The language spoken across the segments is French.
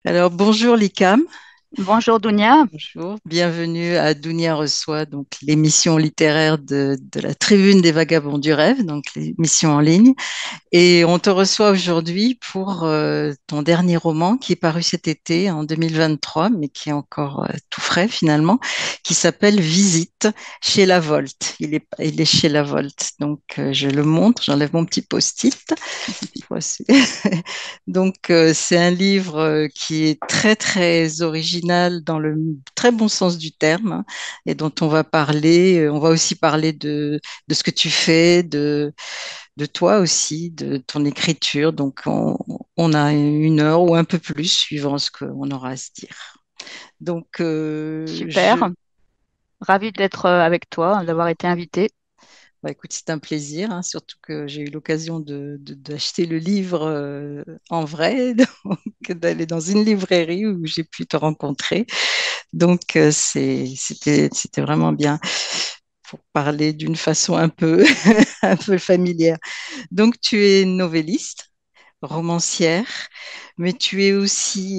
Alors, bonjour Likam. Bonjour Dounia. Bonjour. Bienvenue à Dounia reçoit, donc l'émission littéraire de la Tribune des Vagabonds du Rêve, donc l'émission en ligne. Et on te reçoit aujourd'hui pour ton dernier roman qui est paru cet été en 2023, mais qui est encore tout frais finalement, qui s'appelle Visite chez La Volte. Il est chez La Volte. Donc, je le montre, j'enlève mon petit post-it. Voici. Donc, c'est un livre qui est très, très original dans le très bon sens du terme, hein, et dont on va parler. On va aussi parler de ce que tu fais, de toi aussi, de ton écriture. Donc, on a une heure ou un peu plus, suivant ce qu'on aura à se dire. Donc, Super. Ravie d'être avec toi, d'avoir été invitée. bah, écoute, c'est un plaisir, hein, surtout que j'ai eu l'occasion d'acheter le livre en vrai, donc d'aller dans une librairie où j'ai pu te rencontrer. Donc, c'était vraiment bien pour parler d'une façon un peu, un peu familière. Donc, tu es novelliste, romancière, mais tu es aussi,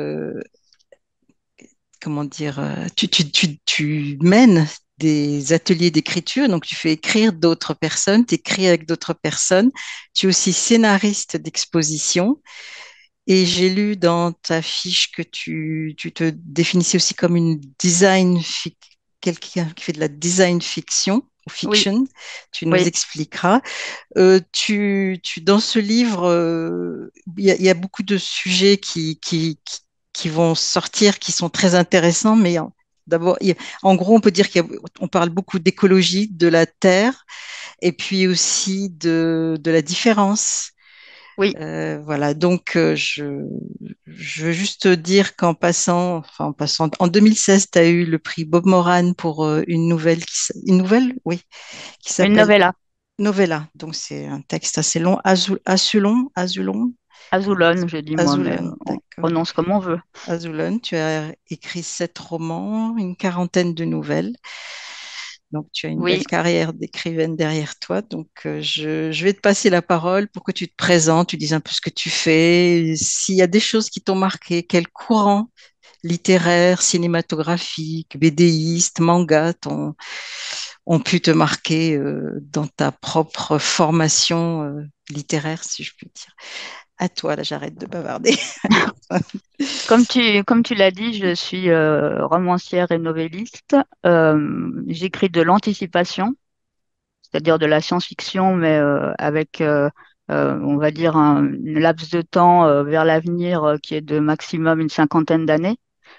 comment dire, tu mènes des ateliers d'écriture, donc tu fais écrire d'autres personnes, tu écris avec d'autres personnes, tu es aussi scénariste d'exposition, et j'ai lu dans ta fiche que tu te définissais aussi comme une quelqu'un qui fait de la design fiction ou Oui, fiction, tu nous oui, expliqueras. Dans ce livre, il y a beaucoup de sujets qui vont sortir, qui sont très intéressants, mais d'abord, en gros, on peut dire qu'on parle beaucoup d'écologie, de la terre, et puis aussi de la différence. oui. Voilà, donc je veux juste te dire en 2016, tu as eu le prix Bob Moran pour une nouvelle, oui, qui Une s'appelle novella. Novella. Donc c'est un texte assez long, Azulon, Azulon, Azulone, je dis moi, mais Azulon, on d'accord. prononce comme on veut. Azulon, tu as écrit 7 romans, une quarantaine de nouvelles. Donc, tu as une belle Oui, carrière d'écrivaine derrière toi. Donc, je vais te passer la parole pour que tu te présentes, tu dises un peu ce que tu fais, s'il y a des choses qui t'ont marqué, quel courant littéraire, cinématographique, BDiste, manga ont pu te marquer dans ta propre formation littéraire, si je puis dire. À toi, là, j'arrête de bavarder. comme tu l'as dit, je suis romancière et novelliste. J'écris de l'anticipation, c'est-à-dire de la science-fiction, mais avec, on va dire, une laps de temps vers l'avenir qui est de maximum une cinquantaine d'années.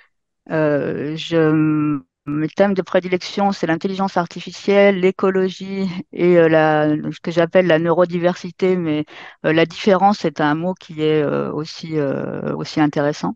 Mes thèmes de prédilection, c'est l'intelligence artificielle, l'écologie et ce que j'appelle la neurodiversité, mais la différence est un mot qui est aussi intéressant.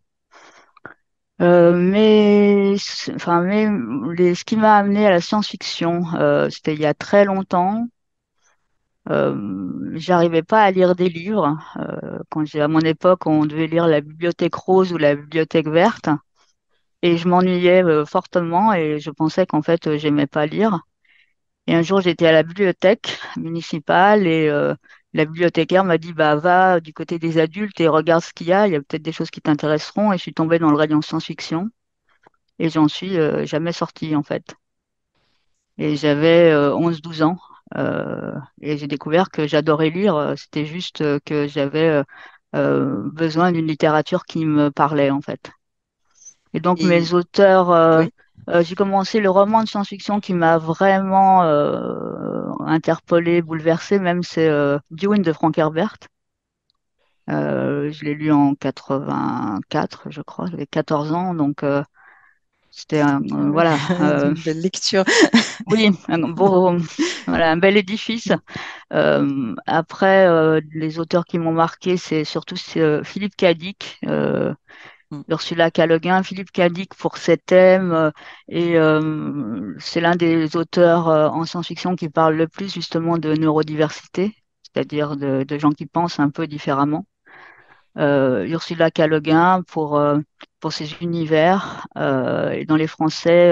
Ce qui m'a amené à la science-fiction, c'était il y a très longtemps. J'arrivais pas à lire des livres. À mon époque, on devait lire la bibliothèque rose ou la bibliothèque verte. Et je m'ennuyais fortement et je pensais qu'en fait, j'aimais pas lire. Et un jour, j'étais à la bibliothèque municipale et la bibliothécaire m'a dit, bah, va du côté des adultes et regarde ce qu'il y a peut-être des choses qui t'intéresseront. Et je suis tombée dans le rayon science-fiction et j'en suis jamais sortie en fait. Et j'avais 11-12 ans et j'ai découvert que j'adorais lire. C'était juste que j'avais besoin d'une littérature qui me parlait en fait. Et donc Et mes auteurs, oui, j'ai commencé le roman de science-fiction qui m'a vraiment interpellée, bouleversée, même c'est Dune de Frank Herbert. Je l'ai lu en 84, je crois, j'avais 14 ans, donc c'était ah oui, voilà, une belle lecture. oui, un beau, voilà, un bel édifice. Après, les auteurs qui m'ont marqué, c'est Philippe Cadic. Mm. Ursula K. Le Guin, Philippe Cadic pour ses thèmes, et c'est l'un des auteurs en science-fiction qui parle le plus justement de neurodiversité, c'est-à-dire de gens qui pensent un peu différemment. Ursula K. Le Guin pour ses univers, et dans les Français,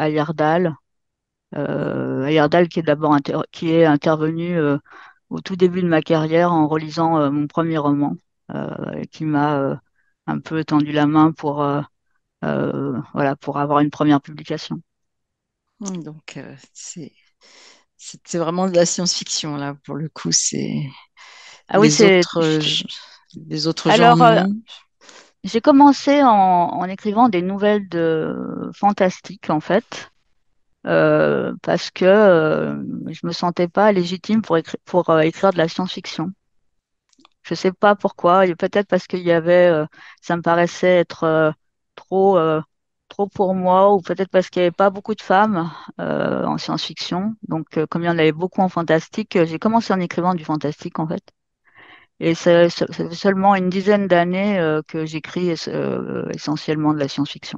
Ayerdal qui est intervenu au tout début de ma carrière en relisant mon premier roman, et qui m'a un peu tendu la main voilà, pour avoir une première publication. Donc, c'est vraiment de la science-fiction, là, pour le coup. C'est Ah oui, les c'est. autres, les autres genres, Alors, non. j'ai commencé en écrivant des nouvelles de fantastique, en fait, parce que je me sentais pas légitime pour écrire de la science-fiction. Je sais pas pourquoi, et peut-être parce qu'il y avait, ça me paraissait être trop, trop pour moi, ou peut-être parce qu'il n'y avait pas beaucoup de femmes en science-fiction. Donc, comme il y en avait beaucoup en fantastique, j'ai commencé en écrivant du fantastique, en fait. Et ça fait seulement une dizaine d'années que j'écris essentiellement de la science-fiction.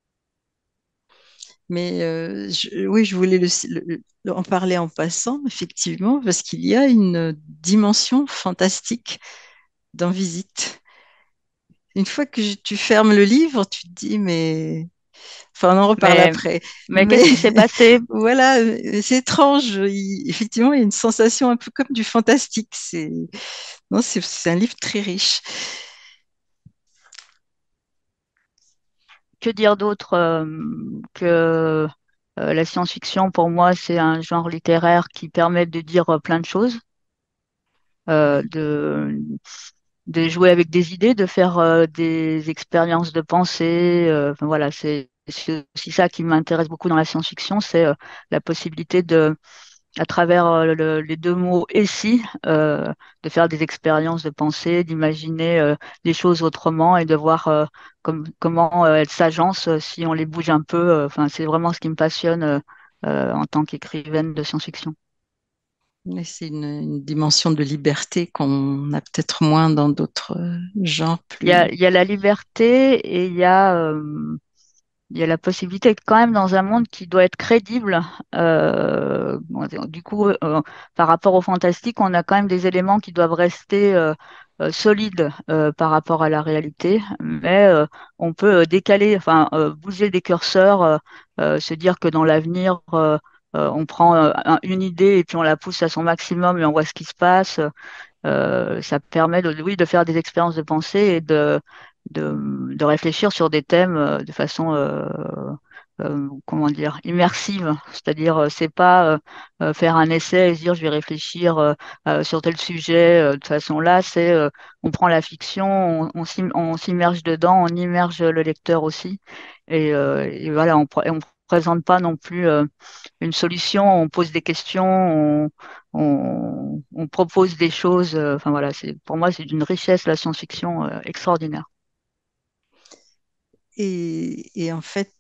Mais oui, je voulais en parler en passant, effectivement, parce qu'il y a une dimension fantastique dans Visite. Une fois que tu fermes le livre, tu te dis, mais... Enfin, on en reparle Mais, après. mais Mais qu'est-ce qui s'est passé? voilà, c'est étrange. Effectivement, il y a une sensation un peu comme du fantastique. Non, c'est un livre très riche. Que dire d'autre que la science-fiction, pour moi, c'est un genre littéraire qui permet de dire plein de choses, euh, Oui. de, de jouer avec des idées, de faire des expériences de pensée. Enfin, voilà, c'est aussi ça qui m'intéresse beaucoup dans la science-fiction, c'est la possibilité à travers les deux mots et si, de faire des expériences de pensée, d'imaginer les choses autrement et de voir comment elles s'agencent si on les bouge un peu. Enfin, c'est vraiment ce qui me passionne en tant qu'écrivaine de science-fiction. Mais c'est une dimension de liberté qu'on a peut-être moins dans d'autres genres plus. Il y a la liberté et il y a la possibilité quand même dans un monde qui doit être crédible. Du coup, par rapport au fantastique, on a quand même des éléments qui doivent rester solides par rapport à la réalité, mais on peut décaler, enfin bouger des curseurs, se dire que dans l'avenir, on prend une idée et puis on la pousse à son maximum et on voit ce qui se passe. Ça permet oui, de faire des expériences de pensée et de réfléchir sur des thèmes de façon, comment dire, immersive. C'est-à-dire, c'est pas faire un essai et se dire je vais réfléchir sur tel sujet de façon là, c'est on prend la fiction, on s'immerge dedans, on immerge le lecteur aussi. Et voilà, on présente pas non plus une solution, on pose des questions, on propose des choses. Enfin voilà, pour moi, c'est d'une richesse la science-fiction extraordinaire. Et en fait,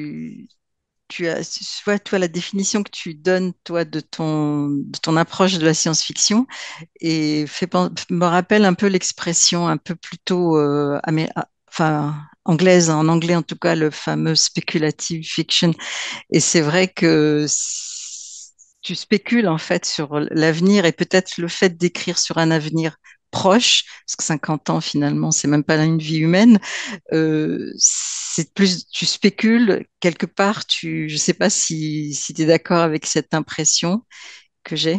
tu vois, toi, la définition que tu donnes, toi, de ton approche de la science-fiction, et me rappelle un peu l'expression un peu plutôt enfin, anglaise, en anglais en tout cas, le fameux speculative fiction. Et c'est vrai que tu spécules en fait sur l'avenir et peut-être le fait d'écrire sur un avenir proche, parce que 50 ans finalement, c'est même pas une vie humaine, c'est plus, tu spécules quelque part, je sais pas si tu es d'accord avec cette impression que j'ai.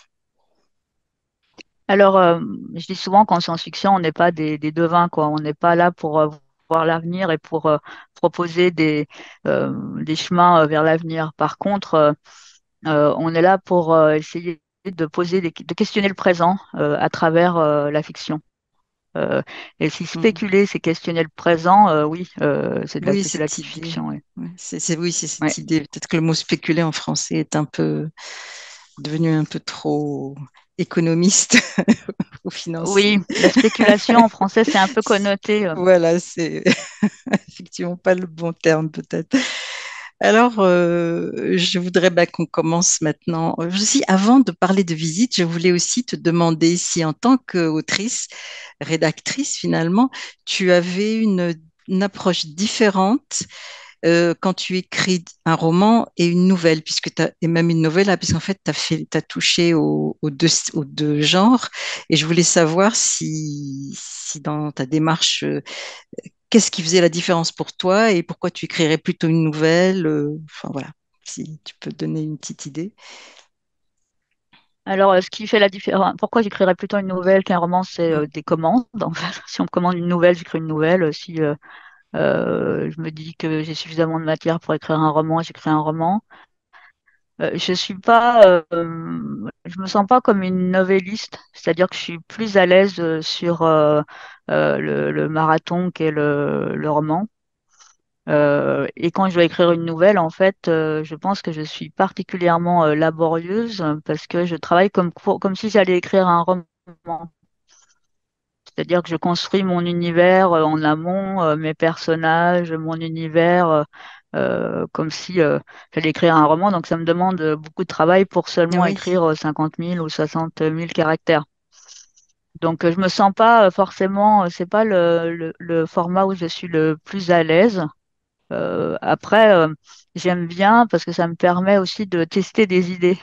Alors, je dis souvent qu'en science-fiction, on n'est pas des devins, quoi. On n'est pas là pour voir l'avenir et pour proposer des chemins vers l'avenir. Par contre, on est là pour essayer de questionner le présent à travers la fiction. Euh, et si Mhm. spéculer, c'est questionner le présent, oui, c'est de la Oui, cette spéculative idée. fiction. Oui. Ouais, oui, c'est Ouais. cette idée. Peut-être que le mot spéculer en français est un peu devenu un peu trop économiste ou financier. Oui, la spéculation en français, c'est un peu connoté. Voilà, c'est effectivement pas le bon terme peut-être. Alors, je voudrais qu'on commence maintenant. Aussi, avant de parler de visite, je voulais aussi te demander si, en tant qu'autrice, rédactrice, finalement, tu avais une approche différente quand tu écris un roman et une nouvelle, et même une novella, puisqu'en fait, t'as touché aux deux genres. Et je voulais savoir si dans ta démarche, qu'est-ce qui faisait la différence pour toi et pourquoi tu écrirais plutôt une nouvelle, enfin voilà, si tu peux donner une petite idée. Alors, ce qui fait la différence, pourquoi j'écrirais plutôt une nouvelle qu'un roman, c'est Mm. des commandes. En fait, si on me commande une nouvelle, j'écris une nouvelle. Si je me dis que j'ai suffisamment de matière pour écrire un roman, j'écris un roman. Je suis pas, je me sens pas comme une novelliste, c'est-à-dire que je suis plus à l'aise sur le marathon qu'est le roman. Et quand je dois écrire une nouvelle, en fait, je pense que je suis particulièrement laborieuse parce que je travaille comme si j'allais écrire un roman. C'est-à-dire que je construis mon univers en amont, mes personnages, mon univers, comme si j'allais écrire un roman. Donc ça me demande beaucoup de travail pour seulement Oui. écrire 50 000 ou 60 000 caractères. Donc je me sens pas forcément, c'est pas le format où je suis le plus à l'aise. Après, j'aime bien parce que ça me permet aussi de tester des idées.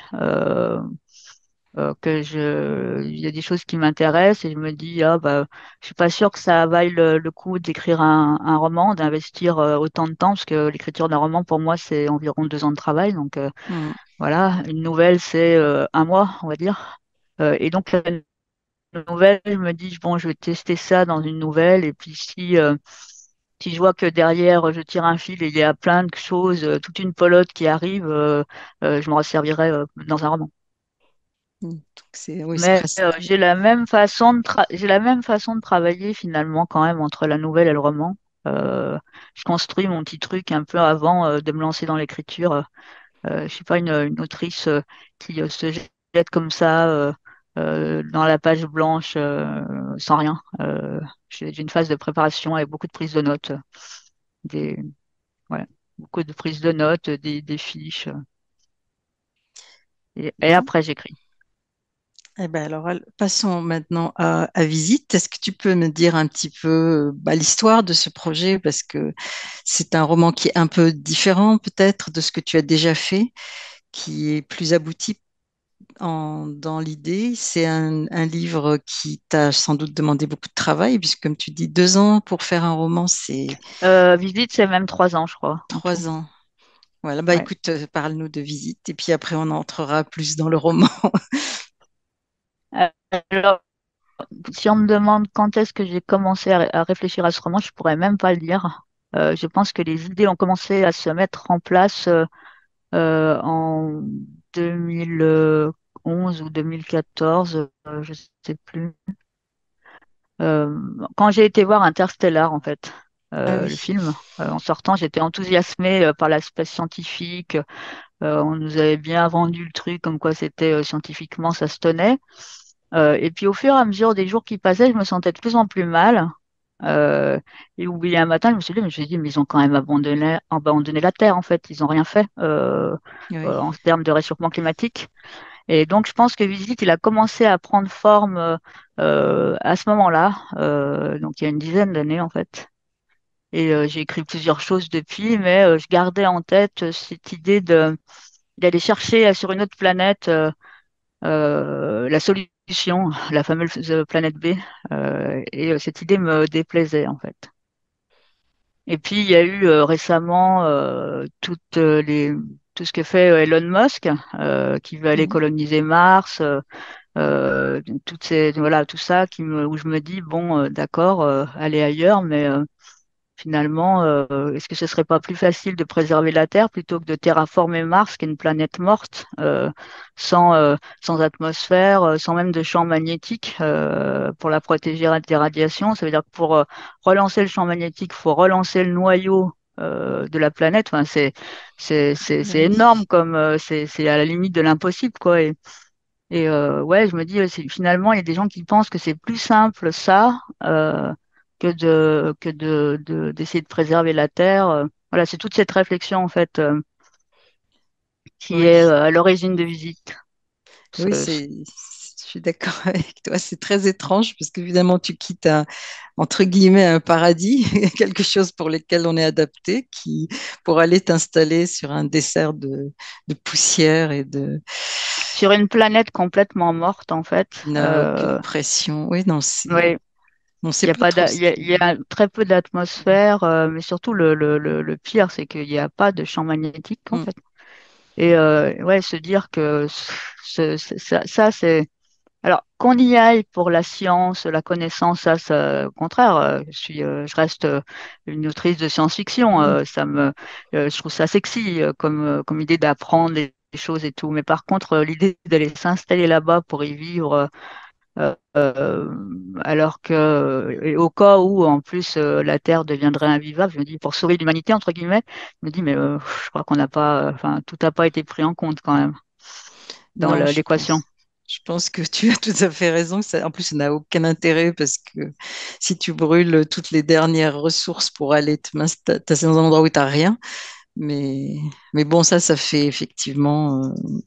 Il y a des choses qui m'intéressent et je me dis, ah, bah, je suis pas sûre que ça vaille le coup d'écrire un roman, d'investir autant de temps, parce que l'écriture d'un roman, pour moi, c'est environ 2 ans de travail. Donc, Mm. voilà, une nouvelle, c'est un mois, on va dire. Et donc, la nouvelle, je me dis, bon, je vais tester ça dans une nouvelle. Et puis, si je vois que derrière, je tire un fil et il y a plein de choses, toute une pelote qui arrive, je me resservirai dans un roman. Mm. Donc oui, c'est Mais presque. j'ai la même façon de travailler finalement quand même entre la nouvelle et le roman. Euh, je construis mon petit truc un peu avant de me lancer dans l'écriture. Je suis pas une autrice qui se jette comme ça dans la page blanche sans rien. J'ai une phase de préparation avec beaucoup de prises de notes, des ouais, beaucoup de prises de notes, des fiches, et Bien. après j'écris. Eh ben alors, passons maintenant à Visite. Est-ce que tu peux me dire un petit peu bah, l'histoire de ce projet? Parce que c'est un roman qui est un peu différent peut-être de ce que tu as déjà fait, qui est plus abouti dans l'idée. C'est un livre qui t'a sans doute demandé beaucoup de travail, puisque comme tu dis, 2 ans pour faire un roman, c'est Visite, c'est même 3 ans, je crois, en tout. 3 ans. Voilà, bah Ouais. écoute, parle-nous de Visite, et puis après on entrera plus dans le roman. Alors, si on me demande quand est-ce que j'ai commencé à réfléchir à ce roman, je pourrais même pas le dire. Je pense que les idées ont commencé à se mettre en place en 2011 ou 2014, je sais plus. Quand j'ai été voir Interstellar, en fait, Ah le oui, film, en sortant, j'étais enthousiasmée par l'aspect scientifique. On nous avait bien vendu le truc comme quoi c'était scientifiquement, ça se tenait. Et puis au fur et à mesure des jours qui passaient, je me sentais de plus en plus mal. Euh, et oublié un matin, je me suis dit, mais ils ont quand même abandonné la Terre, en fait. Ils n'ont rien fait oui, en termes de réchauffement climatique. Et donc, je pense que Visite, il a commencé à prendre forme à ce moment-là, donc il y a une dizaine d'années, en fait. Et j'ai écrit plusieurs choses depuis, mais je gardais en tête cette idée d'aller chercher sur une autre planète la solution, la fameuse planète B. Et cette idée me déplaisait en fait. Et puis il y a eu récemment tout ce que fait Elon Musk, qui veut aller mhm, coloniser Mars, voilà, tout ça où je me dis bon, d'accord, aller ailleurs, mais finalement, est-ce que ce serait pas plus facile de préserver la Terre plutôt que de terraformer Mars, qui est une planète morte, sans atmosphère, sans même de champ magnétique, pour la protéger des radiations? Ça veut dire que pour relancer le champ magnétique, il faut relancer le noyau de la planète. Enfin, c'est oui, énorme comme c'est à la limite de l'impossible, quoi. Et ouais, je me dis, finalement, il y a des gens qui pensent que c'est plus simple ça d'essayer de préserver la Terre. Voilà, c'est toute cette réflexion en fait qui oui. est à l'origine de Visite. Oui, je suis d'accord avec toi. C'est très étrange parce qu'évidemment, tu quittes entre guillemets, un paradis, quelque chose pour lequel on est adapté, pour aller t'installer sur un dessert de poussière Sur une planète complètement morte en fait. qui n'a aucune pression. Oui, non, Ouais, on il sait y a plus pas trop ce il y a très peu d'atmosphère, mais surtout le pire, c'est qu'il n'y a pas de champ magnétique en Mm. fait. Et ouais, se dire que ça, c'est... Alors, qu'on y aille pour la science, la connaissance, au contraire, je reste une autrice de science-fiction. Mm. Je trouve ça sexy comme idée d'apprendre des choses et tout. Mais par contre, l'idée d'aller s'installer là-bas pour y vivre, euh, euh, alors que, et au cas où, en plus, la Terre deviendrait invivable, je me dis, pour sauver l'humanité, entre guillemets, je me dis, mais je crois qu'on n'a pas, enfin, tout n'a pas été pris en compte quand même dans Non, l'équation. je pense que tu as tout à fait raison. En plus, ça n'a aucun intérêt parce que si tu brûles toutes les dernières ressources pour aller t'installer dans un endroit où tu n'as rien, mais, mais bon, ça fait effectivement,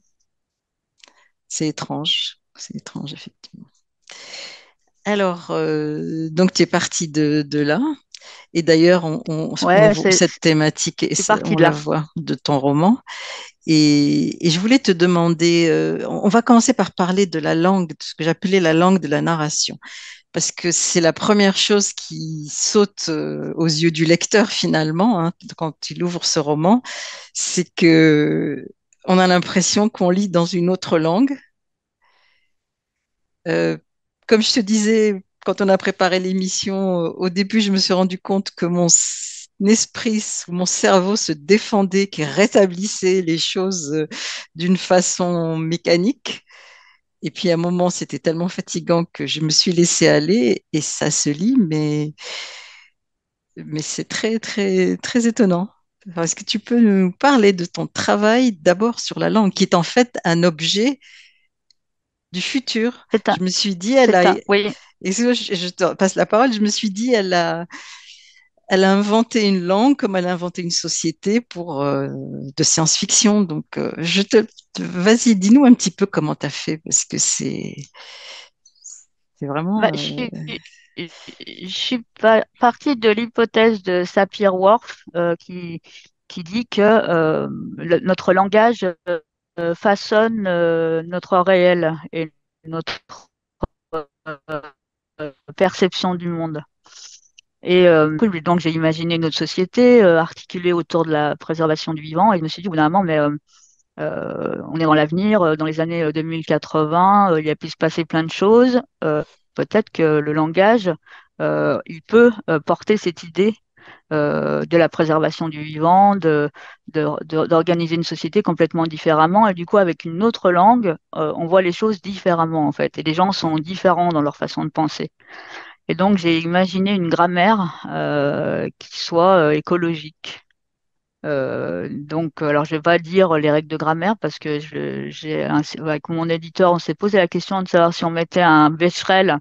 c'est étrange. C'est étrange, effectivement. Alors, donc tu es parti de là. Et d'ailleurs, on Ouais, voit cette thématique, c'est parti on de la là. voit de ton roman. Et je voulais te demander, on va commencer par parler de la langue, de ce que j'appelais la langue de la narration, parce que c'est la première chose qui saute aux yeux du lecteur finalement, hein, quand il ouvre ce roman, c'est que on a l'impression qu'on lit dans une autre langue. Euh, Comme je te disais, quand on a préparé l'émission, au début, je me suis rendu compte que esprit, mon cerveau se défendait, qui rétablissait les choses d'une façon mécanique. Et puis à un moment, c'était tellement fatigant que je me suis laissée aller et ça se lit, mais c'est très, très, très étonnant. Alors, est-ce que tu peux nous parler de ton travail d'abord sur la langue, qui est en fait un objet du futur? C'est un, Je me suis dit, c'est un, oui, excuse-moi, je te passe la parole, je me suis dit, elle a inventé une langue comme elle a inventé une société de science-fiction. Donc, vas-y, dis-nous un petit peu comment tu as fait, parce que c'est vraiment... bah, je suis partie de l'hypothèse de Sapir-Whorf qui dit que notre langage façonne notre réel et notre perception du monde. Et donc j'ai imaginé notre société articulée autour de la préservation du vivant et je me suis dit au bout d'un moment, mais on est dans l'avenir, dans les années 2080, il y a pu se passer plein de choses. Peut-être que le langage, il peut porter cette idée de la préservation du vivant, d'organiser une société complètement différemment. Et du coup, avec une autre langue, on voit les choses différemment, en fait. Et les gens sont différents dans leur façon de penser. Et donc, j'ai imaginé une grammaire qui soit écologique. Alors je vais pas dire les règles de grammaire parce que avec mon éditeur, on s'est posé la question de savoir si on mettait un Becherel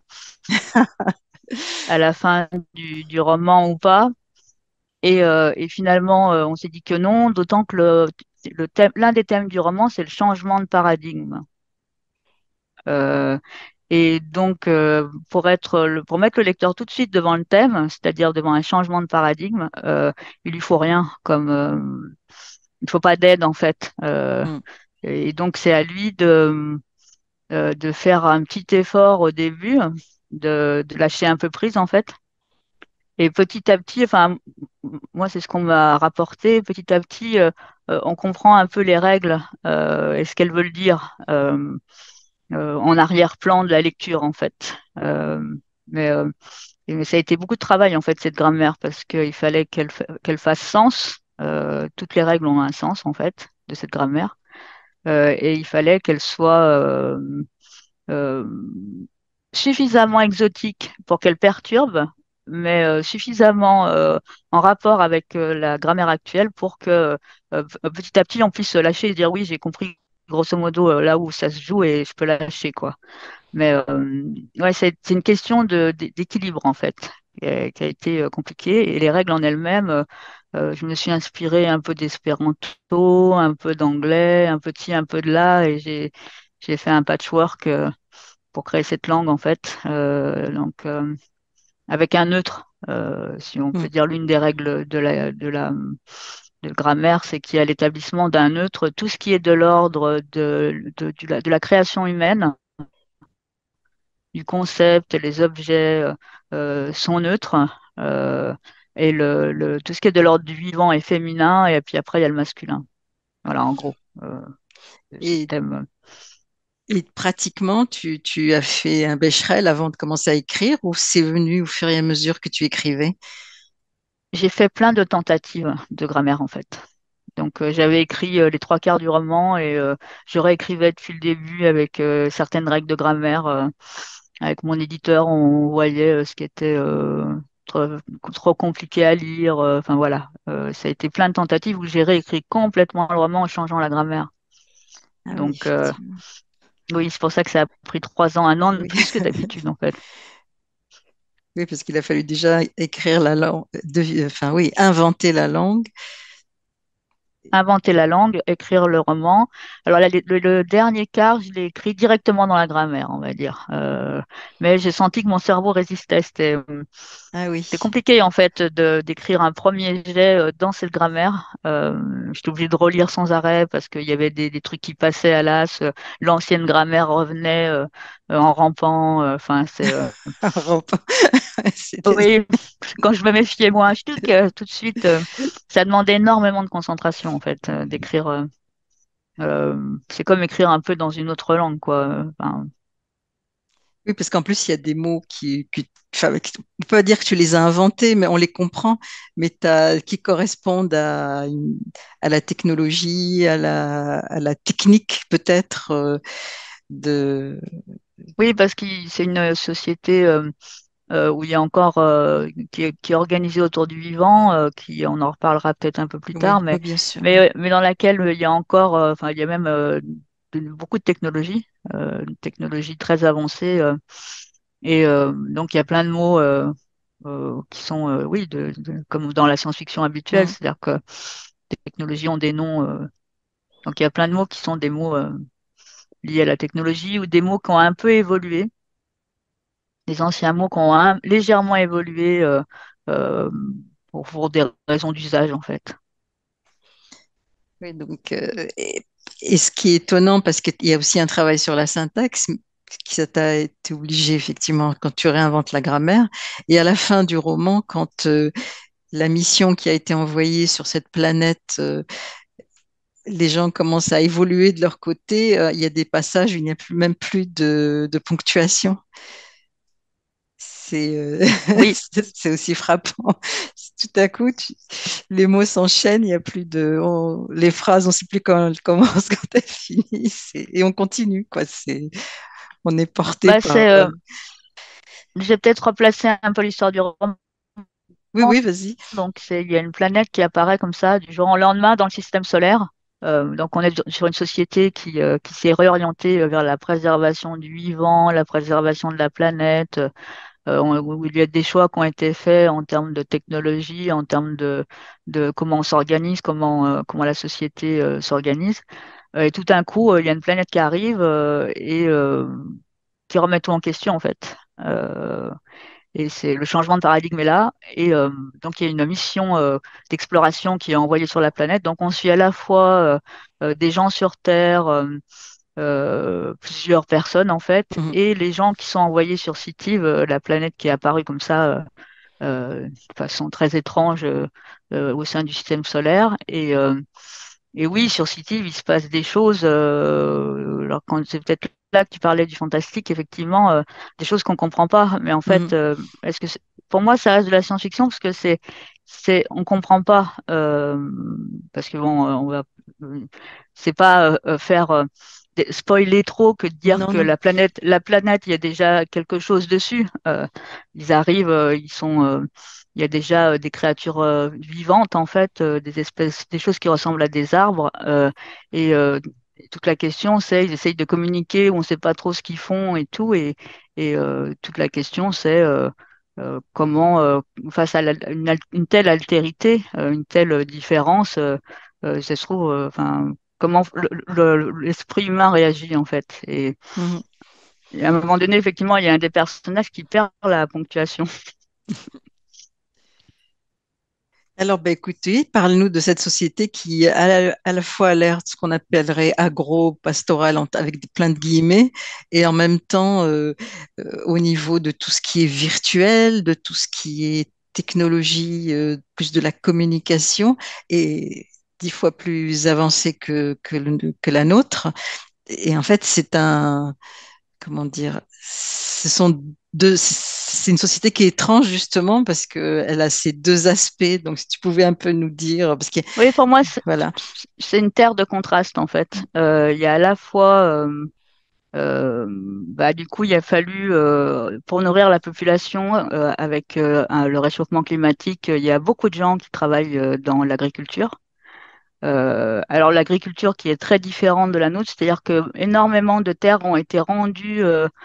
à la fin du roman ou pas. Et finalement, on s'est dit que non, d'autant que l'un des thèmes du roman, c'est le changement de paradigme. Euh, et donc, pour mettre le lecteur tout de suite devant le thème, c'est-à-dire devant un changement de paradigme, il lui faut rien il faut pas d'aide en fait. Hmm, Et donc, c'est à lui de faire un petit effort au début, de lâcher un peu prise en fait. Et petit à petit, enfin, moi, c'est ce qu'on m'a rapporté. Petit à petit, on comprend un peu les règles et ce qu'elles veulent dire en arrière-plan de la lecture, en fait. Mais, euh, mais ça a été beaucoup de travail, en fait, cette grammaire, parce qu'il fallait qu'elle fasse sens. Toutes les règles ont un sens, en fait, de cette grammaire. Et il fallait qu'elle soit euh, suffisamment exotique pour qu'elle perturbe, mais suffisamment en rapport avec la grammaire actuelle pour que petit à petit on puisse se lâcher et dire oui, j'ai compris grosso modo là où ça se joue et je peux lâcher quoi. Mais ouais, c'est une question d'équilibre en fait qui a été compliquée et les règles en elles-mêmes. Je me suis inspirée un peu d'espéranto, un peu d'anglais, un peu de ci, un peu de là, et j'ai fait un patchwork pour créer cette langue en fait. Avec un neutre, si on hmm, peut dire l'une des règles de grammaire, c'est qu'il y a l'établissement d'un neutre. Tout ce qui est de l'ordre de la création humaine, du concept, les objets sont neutres. Et tout ce qui est de l'ordre du vivant est féminin, et puis après, il y a le masculin. Voilà, en gros. le Et, système. et pratiquement, tu as fait un Becherel avant de commencer à écrire ou c'est venu au fur et à mesure que tu écrivais? J'ai fait plein de tentatives de grammaire en fait. Donc j'avais écrit les trois quarts du roman et je réécrivais depuis le début avec certaines règles de grammaire. Avec mon éditeur, on voyait ce qui était trop, trop compliqué à lire. Enfin voilà. Ça a été plein de tentatives où j'ai réécrit complètement le roman en changeant la grammaire. Ah oui, Donc effectivement. oui, c'est pour ça que ça a pris 3 ans, un an de Oui. plus que d'habitude en fait. Oui, parce qu'il a fallu déjà écrire la langue, enfin oui, inventer la langue. Inventer la langue, écrire le roman. Alors là, le dernier quart, je l'ai écrit directement dans la grammaire, on va dire. Mais j'ai senti que mon cerveau résistait. Ah oui, C'était compliqué en fait d'écrire un premier jet dans cette grammaire. J'étais obligée de relire sans arrêt parce qu'il y avait des trucs qui passaient à l'as. L'ancienne grammaire revenait en rampant. Enfin, c'était oui, quand je me méfiais moins, je dis que tout de suite, ça demande énormément de concentration en fait d'écrire. C'est comme écrire un peu dans une autre langue, quoi. Enfin, oui, parce qu'en plus, il y a des mots enfin, on peut pas dire que tu les as inventés, mais on les comprend, mais qui correspondent à la technologie, à la technique peut-être de. oui, parce que c'est une société où il y a encore qui est organisée autour du vivant, on en reparlera peut-être un peu plus tard, Oui, oui, bien sûr. mais dans laquelle il y a encore, enfin, il y a même beaucoup de technologies, une technologie très avancée, et donc il y a plein de mots qui sont, oui, comme dans la science-fiction habituelle, Mm. c'est-à-dire que les technologies ont des noms. Donc il y a plein de mots qui sont des mots liés à la technologie ou des mots qui ont un peu évolué, des anciens mots qui ont légèrement évolué euh, pour des raisons d'usage en fait. Oui, donc, et ce qui est étonnant, parce qu'il y a aussi un travail sur la syntaxe, qui ça t'a été obligé effectivement quand tu réinventes la grammaire, et à la fin du roman, quand la mission qui a été envoyée sur cette planète, les gens commencent à évoluer de leur côté, il y a des passages où il n'y a même plus de ponctuation. Oui, C'est aussi frappant. Tout à coup, les mots s'enchaînent, il y a plus les phrases, on ne sait plus quand elles commencent, quand elles finissent, et on continue, quoi. On est porté bah par. j'ai peut-être replacé un peu l'histoire du roman. Oui, oui, vas-y. Donc il y a une planète qui apparaît comme ça du jour au lendemain dans le système solaire. Donc on est sur une société qui s'est réorientée vers la préservation du vivant, la préservation de la planète, où il y a des choix qui ont été faits en termes de technologie, en termes de comment on s'organise, comment la société s'organise. Et tout d'un coup, il y a une planète qui arrive et qui remet tout en question en fait. Et c'est le changement de paradigme est là. Et donc il y a une mission d'exploration qui est envoyée sur la planète. Donc on suit à la fois des gens sur Terre, plusieurs personnes en fait, Mhm, et les gens qui sont envoyés sur Citive, la planète qui est apparue comme ça de façon très étrange au sein du système solaire. Et oui, sur Citive, il se passe des choses. Alors quand c'est peut-être là que tu parlais du fantastique, effectivement, des choses qu'on comprend pas. Mais en fait, mhm, pour moi, ça reste de la science-fiction parce que on comprend pas parce que bon, c'est pas faire spoiler trop que de dire non, que non. la planète, il y a déjà quelque chose dessus. Ils arrivent, il y a déjà des créatures vivantes, en fait, des espèces, des choses qui ressemblent à des arbres. Et toute la question, c'est, ils essayent de communiquer, on ne sait pas trop ce qu'ils font et tout. Et toute la question, c'est comment, face à une telle altérité, une telle différence, ça se trouve, enfin, comment l'esprit humain réagit, en fait. Mhm. Et à un moment donné, effectivement, il y a un des personnages qui perd la ponctuation. Alors, ben, écoutez, parle-nous de cette société qui à la fois a l'air de ce qu'on appellerait agro-pastoral avec plein de guillemets, et en même temps, au niveau de tout ce qui est virtuel, de tout ce qui est technologie, plus de la communication, et 10 fois plus avancée que la nôtre. Et en fait, comment dire, c'est une société qui est étrange justement parce qu'elle a ces deux aspects. Donc, si tu pouvais un peu nous dire, parce que Oui, pour moi, voilà. c'est une terre de contraste en fait. Il y a à la fois, du coup, il a fallu, pour nourrir la population avec le réchauffement climatique, il y a beaucoup de gens qui travaillent dans l'agriculture. Alors l'agriculture qui est très différente de la nôtre, c'est-à-dire que énormément de terres ont été rendues,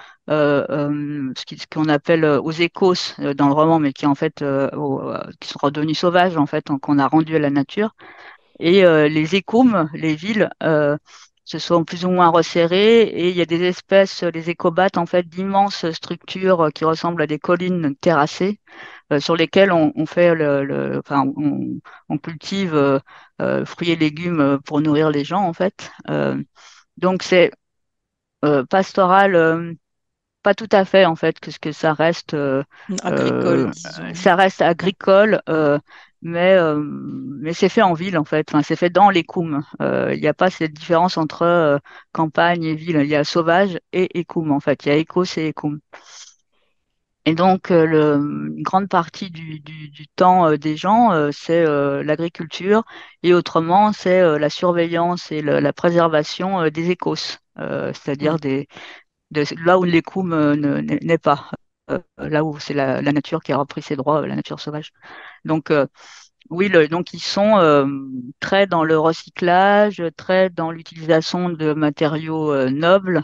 ce qu'on appelle aux écos dans le roman, mais qui en fait qui sont redevenus sauvages en fait, qu'on a rendu à la nature. Et les écoums, les villes, se sont plus ou moins resserrées et il y a des espèces, les écobates, en fait, d'immenses structures qui ressemblent à des collines terrassées sur lesquelles on fait on cultive fruits et légumes pour nourrir les gens, en fait. Donc c'est pastoral, pas tout à fait, en fait, que ça reste, Agricole, euh, disons. ça reste agricole, mais c'est fait en ville, en fait. Enfin, c'est fait dans les coums. Il n'y a pas cette différence entre campagne et ville. Il y a sauvage et écoum, en fait. Il y a écos et écoum. Et donc, une grande partie du temps des gens, c'est l'agriculture, et autrement, c'est la surveillance et la préservation des écos, Mm. c'est-à-dire là où l'écoum n'est pas, là où c'est la nature qui a repris ses droits, la nature sauvage. Donc, oui, donc ils sont très dans le recyclage, très dans l'utilisation de matériaux nobles.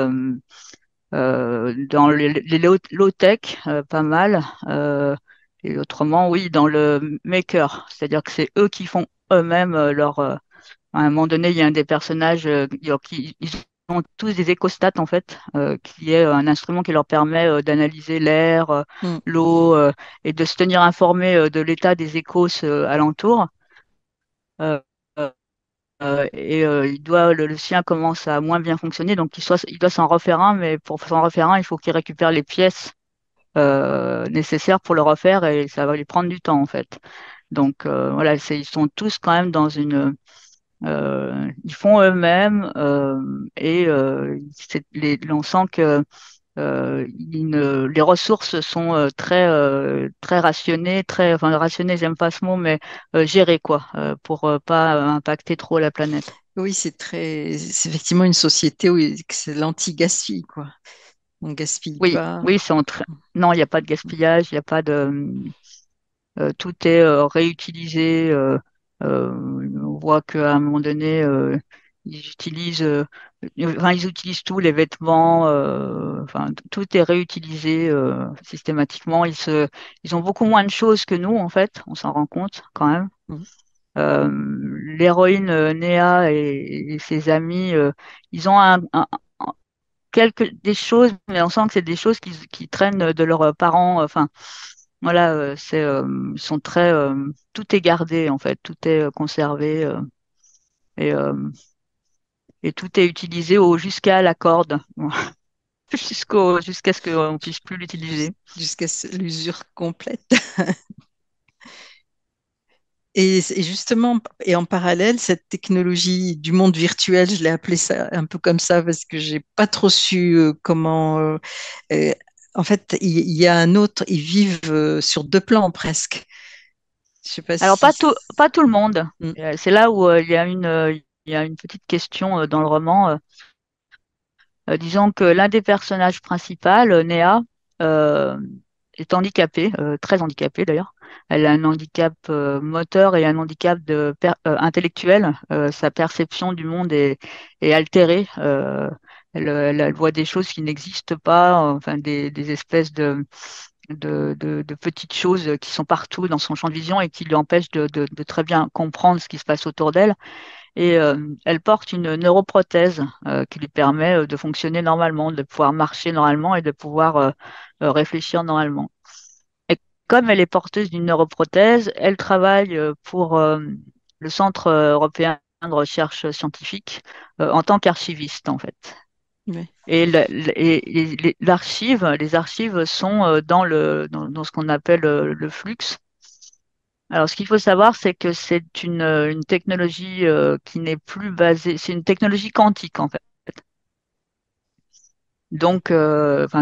Dans les low-tech, pas mal. Et autrement, oui, dans le maker, c'est-à-dire que c'est eux qui font eux-mêmes à un moment donné, il y a un des personnages qui ils ont tous des écostats en fait, qui est un instrument qui leur permet d'analyser l'air, Mm. l'eau et de se tenir informé de l'état des écos alentours. Euh, le sien commence à moins bien fonctionner, donc il doit s'en refaire un, mais pour s'en refaire un, il faut qu'il récupère les pièces nécessaires pour le refaire et ça va lui prendre du temps en fait. Donc voilà, ils sont tous quand même dans ils font eux-mêmes on sent que les ressources sont très rationnées, enfin rationnées, j'aime pas ce mot, mais gérées quoi, pour pas impacter trop la planète. Oui, c'est effectivement une société où c'est l'anti-gaspi, quoi. On gaspille Oui, pas. oui, non, il n'y a pas de gaspillage, il n'y a pas de tout est réutilisé. On voit qu'à un moment donné, ils utilisent, ils utilisent tout, les vêtements, tout est réutilisé systématiquement. Ils ont beaucoup moins de choses que nous, en fait, on s'en rend compte quand même. Mm. Euh, L'héroïne Néa et ses amis, ils ont des choses, mais on sent que c'est des choses qui traînent de leurs parents. Enfin, voilà, ils sont tout est gardé en fait, tout est conservé et, euh, et tout est utilisé jusqu'à la corde, jusqu'à ce qu'on puisse plus l'utiliser. Jusqu'à l'usure complète. Et justement, et en parallèle, cette technologie du monde virtuel, je l'ai appelé ça un peu comme ça parce que j'ai pas trop su comment. Euh, en fait, il y a un autre, ils vivent sur deux plans presque. Je sais pas Alors si. pas tout le monde. Mm. C'est là où il y a une petite question dans le roman. Disons que l'un des personnages principaux, Néa, euh, est handicapée, très handicapée d'ailleurs. Elle a un handicap moteur et un handicap intellectuel. Sa perception du monde est altérée. Elle voit des choses qui n'existent pas, enfin des espèces de petites choses qui sont partout dans son champ de vision et qui lui empêchent de très bien comprendre ce qui se passe autour d'elle. Et elle porte une neuroprothèse qui lui permet de fonctionner normalement, de pouvoir marcher normalement et de pouvoir réfléchir normalement. Et comme elle est porteuse d'une neuroprothèse, elle travaille pour le Centre européen de recherche scientifique en tant qu'archiviste en fait. Ouais. Et les archives sont dans ce qu'on appelle le flux. Alors, ce qu'il faut savoir, c'est que c'est une technologie qui n'est plus basée, c'est une technologie quantique en fait. Donc, enfin,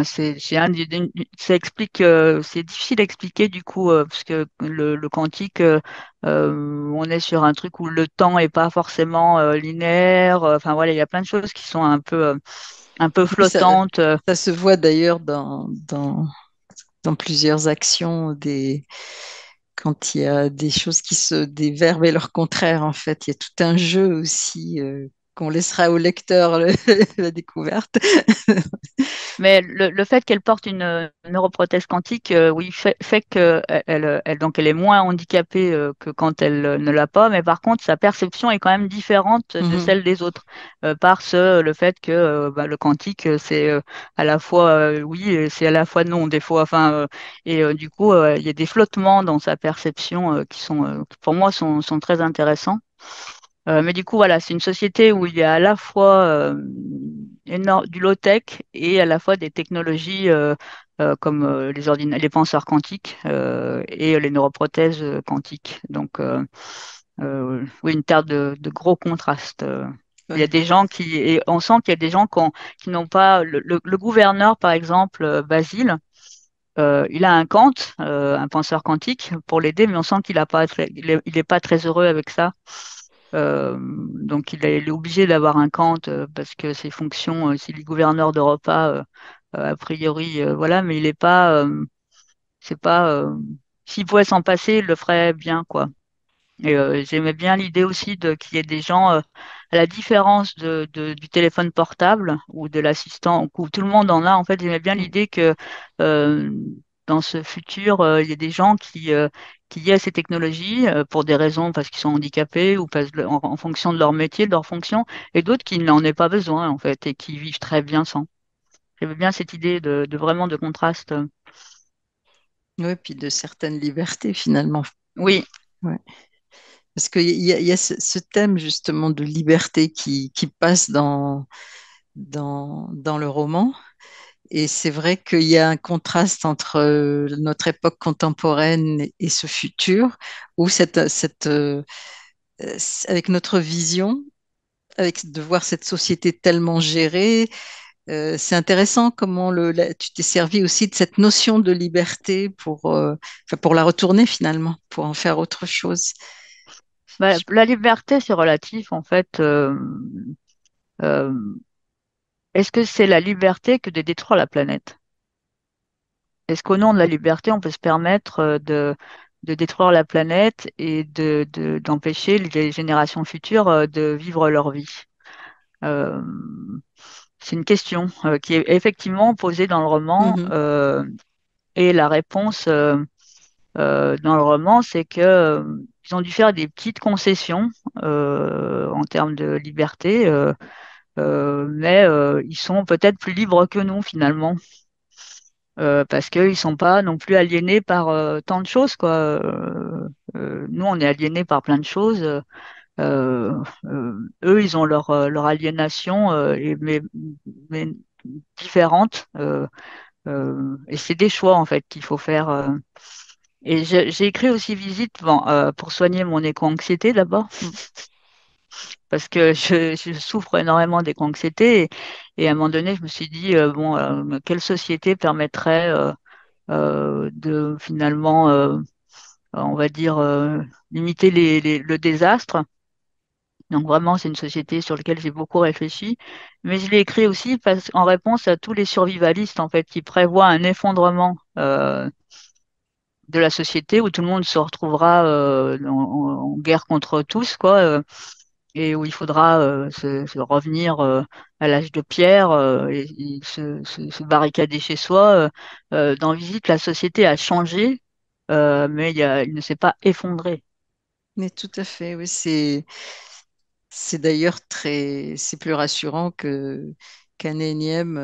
ça explique, c'est difficile à expliquer du coup, parce que le quantique, on est sur un truc où le temps est pas forcément linéaire. Enfin voilà, il y a plein de choses qui sont un peu Oui, flottantes. ça se voit d'ailleurs dans plusieurs actions quand il y a des choses des verbes et leur contraire, en fait. Il y a tout un jeu aussi qu'on laissera au lecteur la découverte. Mais le fait qu'elle porte une neuroprothèse quantique, oui, fait que donc elle est moins handicapée que quand elle ne l'a pas. Mais par contre, sa perception est quand même différente de Mhm. celle des autres, le fait que bah, le quantique, c'est à la fois oui, et c'est à la fois non, des fois. Enfin, du coup, il y a des flottements dans sa perception qui pour moi, sont très intéressants. Mais du coup, voilà, c'est une société où il y a à la fois du low-tech et à la fois des technologies comme les penseurs quantiques et les neuroprothèses quantiques. Donc, oui, une terre de gros contrastes. Il y a Ouais. des gens et on sent qu'il y a des gens qui n'ont pas. Le gouverneur, par exemple, Basile, il a un Kant, un penseur quantique, pour l'aider, mais on sent qu'il a pas, il est pas très heureux avec ça. Donc il est obligé d'avoir un Kant parce que ses fonctions, s'il est gouverneur d'Europa, a priori, voilà, mais il est pas, c'est pas, s'il pouvait s'en passer, il le ferait bien, quoi. Et j'aimais bien l'idée aussi qu'il y ait des gens, à la différence du téléphone portable ou de l'assistant, où tout le monde en a, en fait, j'aimais bien l'idée que euh, dans ce futur, il y ait des gens qui y aient ces technologies pour des raisons parce qu'ils sont handicapés ou en fonction de leur métier, de leur fonction, et d'autres qui n'en aient pas besoin, en fait, et qui vivent très bien sans. J'aimais bien cette idée de vraiment de contraste. Ouais, puis de certaines libertés finalement. Oui, Ouais. Parce qu'il y a ce thème justement de liberté qui passe dans le roman. Et c'est vrai qu'il y a un contraste entre notre époque contemporaine et ce futur, où avec notre vision, de voir cette société tellement gérée, c'est intéressant comment tu t'es servi aussi de cette notion de liberté enfin, pour la retourner finalement, pour en faire autre chose. bah, la liberté, c'est relatif, en fait. Euh, Est-ce que c'est la liberté que de détruire la planète? Est-ce qu'au nom de la liberté, on peut se permettre de détruire la planète et d'empêcher les générations futures de vivre leur vie? Euh, c'est une question qui est effectivement posée dans le roman Mhm, et la réponse dans le roman, c'est que ils ont dû faire des petites concessions en termes de liberté, mais ils sont peut-être plus libres que nous finalement. Parce qu'ils sont pas non plus aliénés par tant de choses, quoi. Nous, on est aliénés par plein de choses. Euh, Eux, ils ont leur aliénation, mais différente. Et c'est des choix, en fait, qu'il faut faire. Et j'ai écrit aussi Visite bon, pour soigner mon éco-anxiété d'abord, parce que je souffre énormément d'éco-anxiété. Et à un moment donné, je me suis dit, bon, quelle société permettrait de finalement, on va dire, limiter le désastre. Donc vraiment, c'est une société sur laquelle j'ai beaucoup réfléchi, mais je l'ai écrit aussi en réponse à tous les survivalistes en fait qui prévoient un effondrement de la société où tout le monde se retrouvera en guerre contre tous, quoi, et où il faudra se revenir à l'âge de pierre et se barricader chez soi. Dans Visite, la société a changé, mais il ne s'est pas effondré. mais tout à fait, oui, c'est d'ailleurs c'est plus rassurant qu'un énième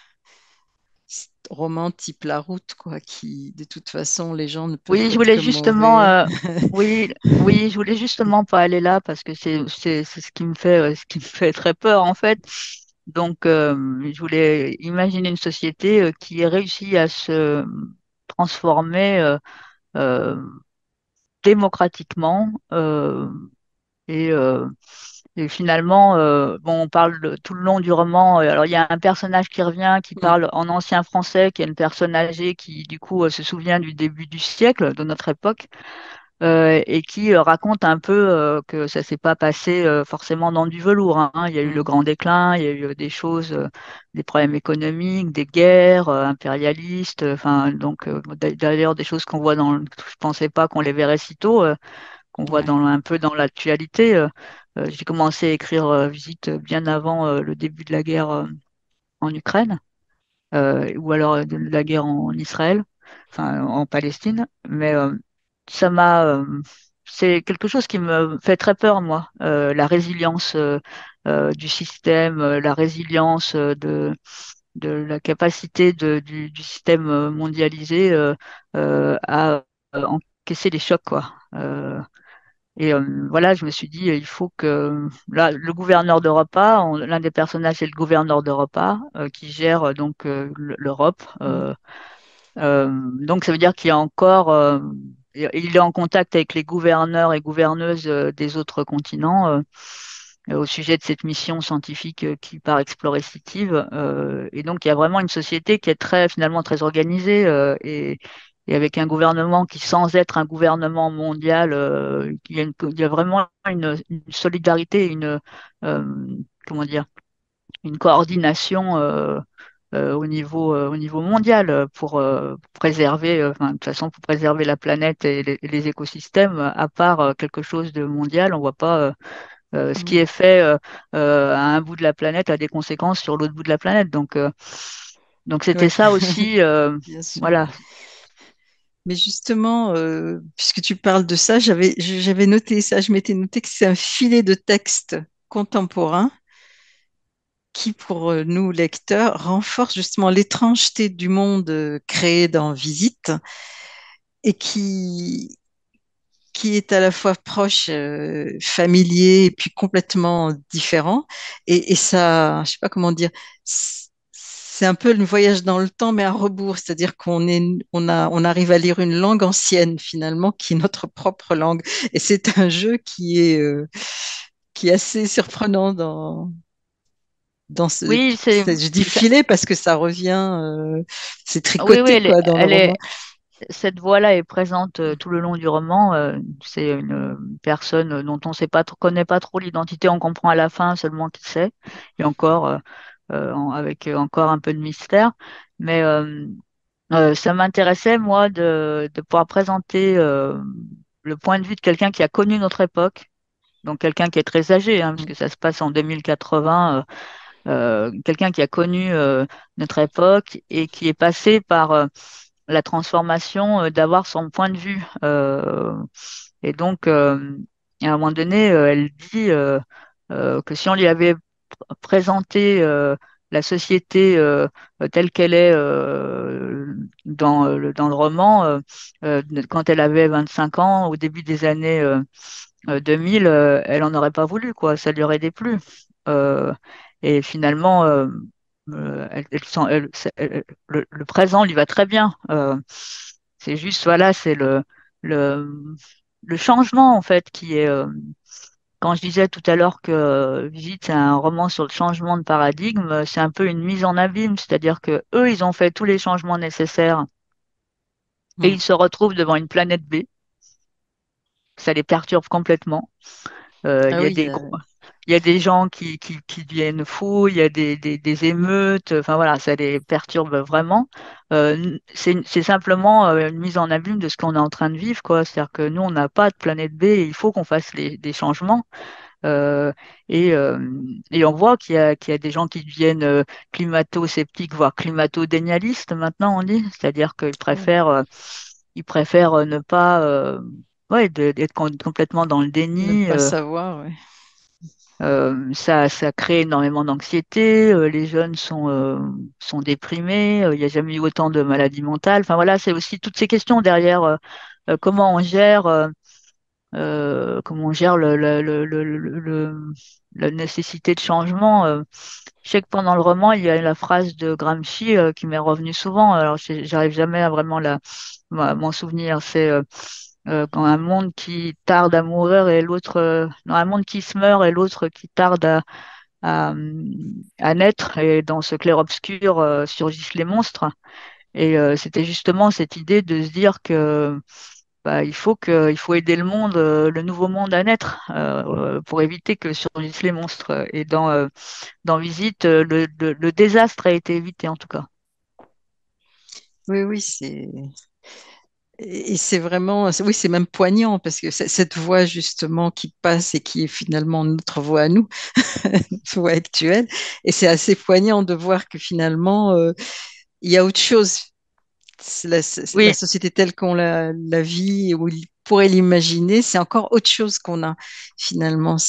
roman type La Route, quoi, qui, de toute façon, les gens ne peuvent Oui, je être voulais que justement, mauvais. oui, oui, je voulais justement pas aller là parce que c'est ce qui me fait très peur en fait. Donc, je voulais imaginer une société qui ait réussi à se transformer euh, démocratiquement. Et, euh, et finalement, bon, on parle tout le long du roman. Alors, il y a un personnage qui revient, qui Mm. parle en ancien français, qui est une personne âgée qui, du coup, se souvient du début du siècle, de notre époque, et qui raconte un peu que ça s'est pas passé forcément dans du velours, hein. Il y a eu le Mm. grand déclin, il y a eu des choses, des problèmes économiques, des guerres impérialistes. Enfin, donc, d'ailleurs, des choses qu'on voit je pensais pas qu'on les verrait si tôt. Qu'on voit Ouais. un peu dans l'actualité. J'ai commencé à écrire Visite bien avant le début de la guerre en Ukraine, ou alors de la guerre en Israël, enfin en Palestine. Mais ça m'a, c'est quelque chose qui me fait très peur, moi, la résilience du système, la résilience de la capacité du système mondialisé à encaisser les chocs, quoi. Voilà, je me suis dit, il faut que là, le gouverneur d'Europa, l'un des personnages, c'est le gouverneur d'Europa, qui gère donc l'Europe. Mm. Donc ça veut dire qu'il y a encore, il est en contact avec les gouverneurs et gouverneuses des autres continents au sujet de cette mission scientifique qui part explorer Citive. Et donc il y a vraiment une société qui est finalement très organisée et avec un gouvernement qui, sans être un gouvernement mondial, il y a vraiment une solidarité, euh, comment dire, une coordination. Au niveau mondial pour préserver, enfin, de toute façon, pour préserver la planète et les écosystèmes, à part quelque chose de mondial, on voit pas ce qui Mm. est fait à un bout de la planète a des conséquences sur l'autre bout de la planète. Donc c'était Oui, ça aussi, bien sûr. voilà. Mais justement, puisque tu parles de ça, j'avais noté ça, je m'étais noté que c'est un filet de texte contemporain qui, pour nous lecteurs, renforce justement l'étrangeté du monde créé dans Visite et qui est à la fois proche, familier et puis complètement différent. Et ça, je sais pas comment dire, c'est un peu le voyage dans le temps, mais à rebours, c'est-à-dire on arrive à lire une langue ancienne finalement, qui est notre propre langue. Et c'est un jeu qui est assez surprenant dans Oui, je dis ça- filet parce que ça revient, c'est oui, oui, tricoté quoi dans le elle roman. est, cette voix-là est présente tout le long du roman. C'est une personne dont on sait pas, connaît pas trop l'identité. On comprend à la fin seulement qui c'est, et encore avec encore un peu de mystère. Mais ça m'intéressait moi de pouvoir présenter le point de vue de quelqu'un qui a connu notre époque, donc quelqu'un qui est très âgé, hein, Mm. puisque ça se passe en 2080. Quelqu'un qui a connu notre époque et qui est passé par la transformation d'avoir son point de vue. Et donc, à un moment donné, elle dit que si on lui avait présenté la société telle qu'elle est dans le roman, quand elle avait 25 ans, au début des années 2000, elle en aurait pas voulu, quoi. Ça lui aurait déplu. Euh, et finalement, le présent lui va très bien. C'est juste, voilà, c'est le, le changement, en fait, qui est. Quand je disais tout à l'heure que Visite, c'est un roman sur le changement de paradigme, c'est un peu une mise en abîme, c'est-à-dire que eux, ils ont fait tous les changements nécessaires et Mm. ils se retrouvent devant une planète B. Ça les perturbe complètement. Il Ah y a oui, des gros, il y a des gens qui deviennent fous, il y a des émeutes, enfin voilà, ça les perturbe vraiment. C'est simplement une mise en abîme de ce qu'on est en train de vivre, quoi. C'est-à-dire que nous, on n'a pas de planète B et il faut qu'on fasse des changements. Euh, et, euh, et on voit qu'il y a des gens qui deviennent climato-sceptiques, voire climato-dénialistes maintenant, on dit. C'est-à-dire oh, ils préfèrent ne pas, ouais, d'être complètement dans le ne déni. pas savoir, ouais. Ça crée énormément d'anxiété. Les jeunes sont déprimés. Il n'y a jamais eu autant de maladies mentales. Enfin voilà, c'est aussi toutes ces questions derrière comment on gère. Comment on gère la nécessité de changement. Je sais que pendant le roman, il y a la phrase de Gramsci qui m'est revenue souvent. Alors, j'arrive jamais à vraiment m'en souvenir. C'est Dans un monde qui tarde à mourir et l'autre, dans un monde qui se meurt et l'autre qui tarde à, à naître. Et dans ce clair-obscur surgissent les monstres. Et c'était justement cette idée de se dire que bah, il faut aider le monde, le nouveau monde à naître, pour éviter que surgissent les monstres. Et dans Visite, le désastre a été évité en tout cas. Oui, oui, et c'est vraiment, oui, c'est même poignant parce que cette voix justement qui passe et qui est finalement notre voix à nous, notre voix actuelle, et c'est assez poignant de voir que finalement il y a autre chose. C'est la Oui, société telle qu'on la vit ou il pourrait l'imaginer, c'est encore autre chose qu'on a. Finalement,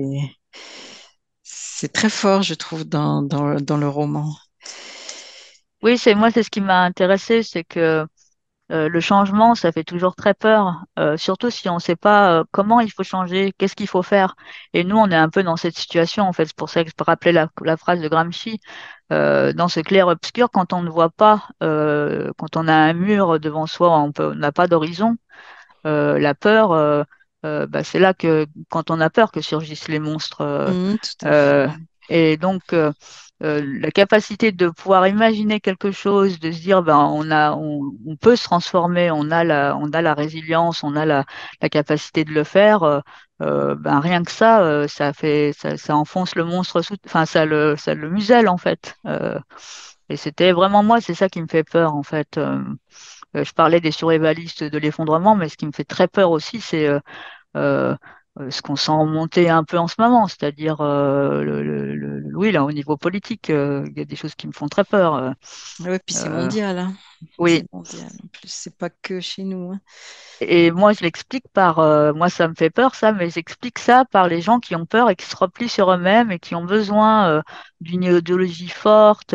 c'est très fort, je trouve, dans le roman. oui, c'est moi, c'est ce qui m'a intéressé, c'est que le changement, ça fait toujours très peur, surtout si on ne sait pas comment il faut changer, qu'est-ce qu'il faut faire. Et nous, on est un peu dans cette situation, en fait. C'est pour ça que je rappelais la phrase de Gramsci, dans ce clair-obscur, quand on ne voit pas, quand on a un mur devant soi, on n'a pas d'horizon. La peur, bah, c'est là que, quand on a peur, que surgissent les monstres. Tout à Euh, fait. et donc, la capacité de pouvoir imaginer quelque chose, de se dire, ben, on peut se transformer, on a la résilience, on a la capacité de le faire. Ben, rien que ça, ça enfonce le monstre enfin, ça le muselle en fait. Et c'était vraiment moi, c'est ça qui me fait peur en fait. Je parlais des surréalistes de l'effondrement, mais ce qui me fait très peur aussi, c'est euh, ce qu'on sent remonter un peu en ce moment, c'est-à-dire oui, là, au niveau politique, il y a des choses qui me font très peur. Ouais, puis c'est Euh, mondial, hein. oui, C'est mondial. En plus, c'est pas que chez nous, hein. et moi, je l'explique par, moi, ça me fait peur, ça, mais j'explique ça par les gens qui ont peur et qui se replient sur eux-mêmes et qui ont besoin d'une idéologie forte,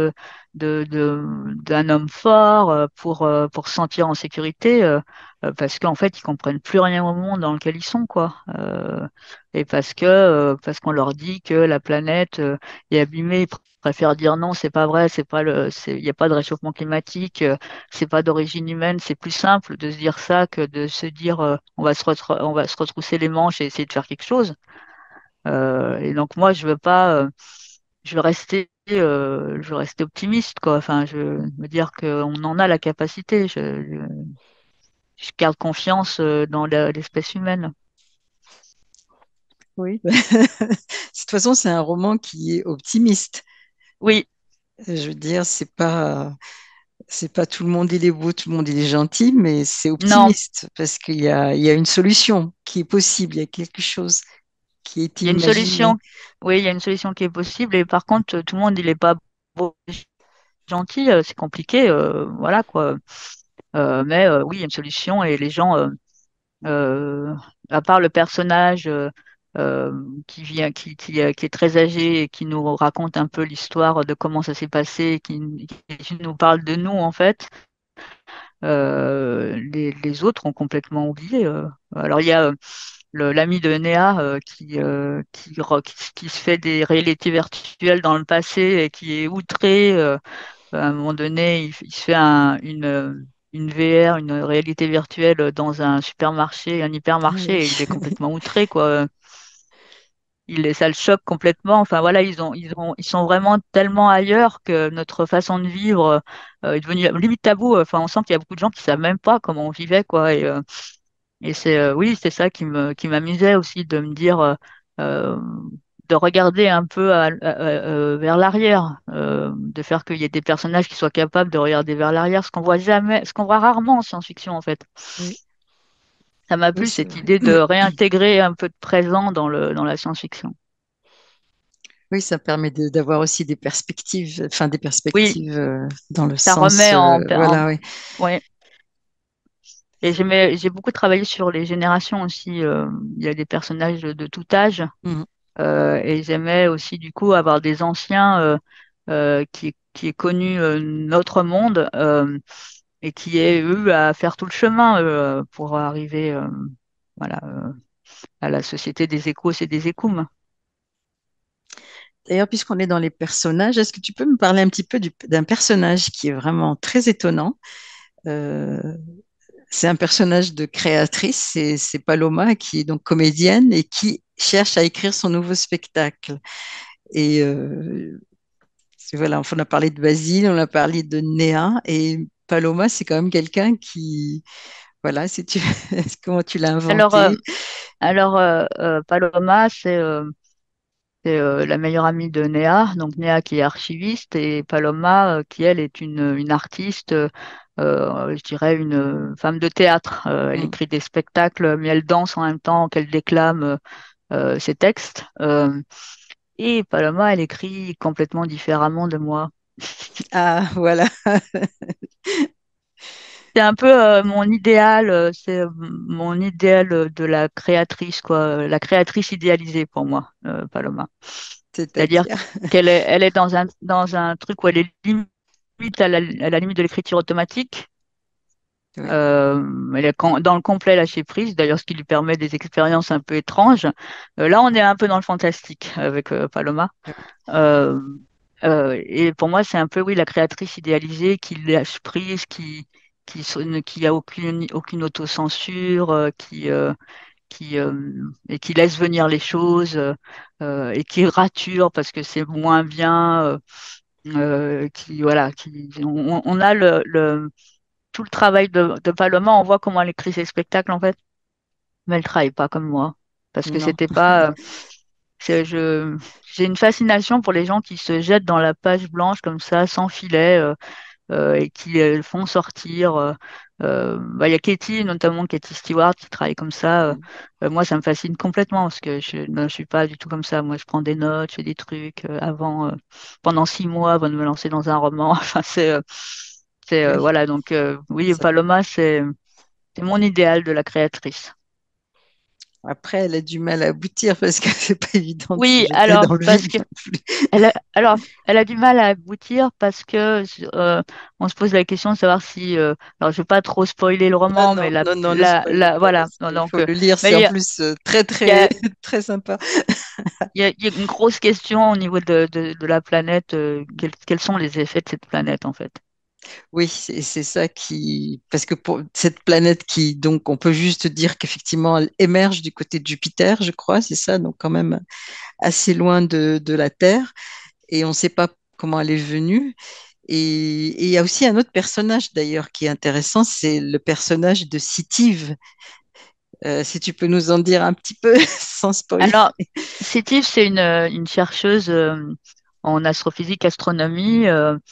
d'un homme fort pour se sentir en sécurité, parce qu'en fait, ils comprennent plus rien au monde dans lequel ils sont, quoi. Et parce qu'on leur dit que la planète est abîmée, ils préfèrent dire non, c'est pas vrai, il n'y a pas de réchauffement climatique. C'est pas d'origine humaine, c'est plus simple de se dire ça que de se dire on va se retrousser les manches et essayer de faire quelque chose. Et donc moi je veux pas, je veux rester optimiste quoi. Enfin je veux me dire qu'on en a la capacité. Je garde confiance dans l'espèce humaine. Oui. De toute façon, c'est un roman qui est optimiste. Oui, Je veux dire, c'est pas tout le monde il est beau, tout le monde il est gentil, mais c'est non, optimiste parce il y a une solution qui est possible, il y a quelque chose qui est il y a une imaginé. solution. Oui, il y a une solution qui est possible. Et par contre, tout le monde il est pas beau, gentil, c'est compliqué, voilà quoi. Mais oui, il y a une solution et les gens Euh, à part le personnage euh, qui est très âgé et qui nous raconte un peu l'histoire de comment ça s'est passé, qui nous parle de nous en fait, les autres ont complètement oublié. Alors il y a l'ami de Néa qui se fait des réalités virtuelles dans le passé et qui est outré. À un moment donné, il se fait une VR, une réalité virtuelle dans un supermarché, un Ah oui. hypermarché, et il est complètement outré, quoi. Ça le choque complètement. Enfin voilà, ils sont vraiment tellement ailleurs que notre façon de vivre est devenue limite tabou. Enfin, on sent qu'il y a beaucoup de gens qui savent même pas comment on vivait, quoi. Et c'est oui, c'est ça qui m'amusait aussi de me dire euh, de regarder un peu vers l'arrière, de faire qu'il y ait des personnages qui soient capables de regarder vers l'arrière, ce qu'on voit jamais, ce qu'on voit rarement en science-fiction en fait. Oui, Ça m'a oui, plu c'est cette vrai. idée de réintégrer un peu de présent dans la science-fiction. Oui, ça permet d'avoir aussi des perspectives, enfin des Oui, perspectives dans le ça sens, remet voilà, oui. ouais. Et j'ai beaucoup travaillé sur les générations aussi. Il y a des personnages de tout âge. Mhm. Et j'aimais aussi du coup avoir des anciens qui est connu notre monde et qui est eu à faire tout le chemin pour arriver voilà, à la société des échos et des écoums. D'ailleurs, puisqu'on est dans les personnages, est-ce que tu peux me parler un petit peu d'un personnage qui est vraiment très étonnant, euh, c'est un personnage de créatrice, c'est Paloma qui est donc comédienne et qui cherche à écrire son nouveau spectacle. Et voilà, on a parlé de Basile, on a parlé de Néa et Paloma, c'est quand même quelqu'un qui, voilà, si tu, comment tu l'as Alors, inventé. Paloma, c'est la meilleure amie de Néa, donc Néa qui est archiviste, et Paloma qui, elle, est une artiste, je dirais une femme de théâtre. Elle Mm. écrit des spectacles, mais elle danse en même temps qu'elle déclame ses textes. Et Paloma, elle écrit complètement différemment de moi. Ah, voilà. C'est un peu mon idéal, c'est mon idéal de la créatrice, quoi, la créatrice idéalisée pour moi, Paloma. C'est-à-dire C'est-à-dire, elle est dans un truc où elle est limite à la limite de l'écriture automatique. oui, Elle est dans le complet lâcher prise, d'ailleurs, ce qui lui permet des expériences un peu étranges. Là, on est un peu dans le fantastique avec Paloma. Euh, et pour moi, c'est un peu, oui, la créatrice idéalisée qui lâche prise, qui a aucune autocensure, et qui laisse venir les choses, et qui rature parce que c'est moins bien, voilà, on a tout le travail de Paloma, on voit comment elle écrit ses spectacles en fait, mais elle travaille pas comme moi parce que non. c'était pas, j'ai une fascination pour les gens qui se jettent dans la page blanche comme ça, sans filet. Et qui le font sortir. Bah, il y a Katie, notamment Katie Stewart, qui travaille comme ça. Mm. Moi, ça me fascine complètement parce que je suis pas du tout comme ça. Moi, je prends des notes, je fais des trucs pendant 6 mois avant de me lancer dans un roman. Enfin, Oui, voilà. Donc, oui, ça- Paloma, c'est mon idéal de la créatrice. après, elle a du mal à aboutir parce que c'est pas évident de se Oui, jeter alors, dans le parce vide que non plus. alors, elle a du mal à aboutir parce que on se pose la question de savoir si, alors je vais pas trop spoiler le Non, roman, mais non, non, non, ne spoil pas voilà. parce qu'il faut Donc, le lire. mais C'est en plus très, il y très, a, très sympa. il y a une grosse question au niveau de la planète. Quels sont les effets de cette planète en fait? Oui, c'est ça qui, parce que pour cette planète qui, donc, on peut juste dire qu'effectivement, elle émerge du côté de Jupiter, je crois, c'est ça, donc quand même assez loin de la Terre, et on ne sait pas comment elle est venue. Et il y a aussi un autre personnage d'ailleurs qui est intéressant, c'est le personnage de Sitive. Si tu peux nous en dire un petit peu sans spoiler. Alors, Sétif, c'est une chercheuse en astrophysique, astronomie.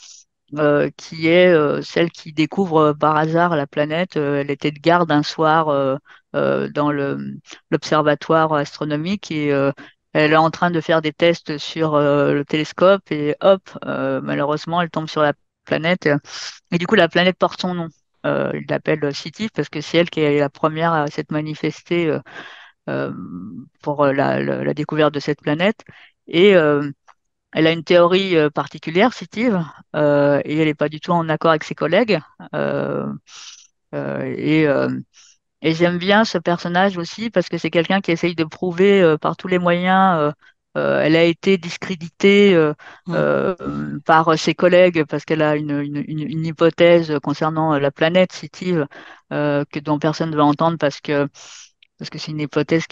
Qui est celle qui découvre par hasard la planète. Elle était de garde un soir dans l'observatoire astronomique et elle est en train de faire des tests sur le télescope et hop, malheureusement, elle tombe sur la planète et du coup, la planète porte son nom. Il l'appelle Sitif parce que c'est elle qui est la première à s'être manifestée euh, pour la découverte de cette planète. Et elle a une théorie particulière, Sitive, et elle n'est pas du tout en accord avec ses collègues. Euh, euh, et euh, et j'aime bien ce personnage aussi parce que c'est quelqu'un qui essaye de prouver par tous les moyens. Elle a été discréditée Mm. par ses collègues parce qu'elle a une hypothèse concernant la planète Sitive dont personne ne veut entendre parce que c'est une hypothèse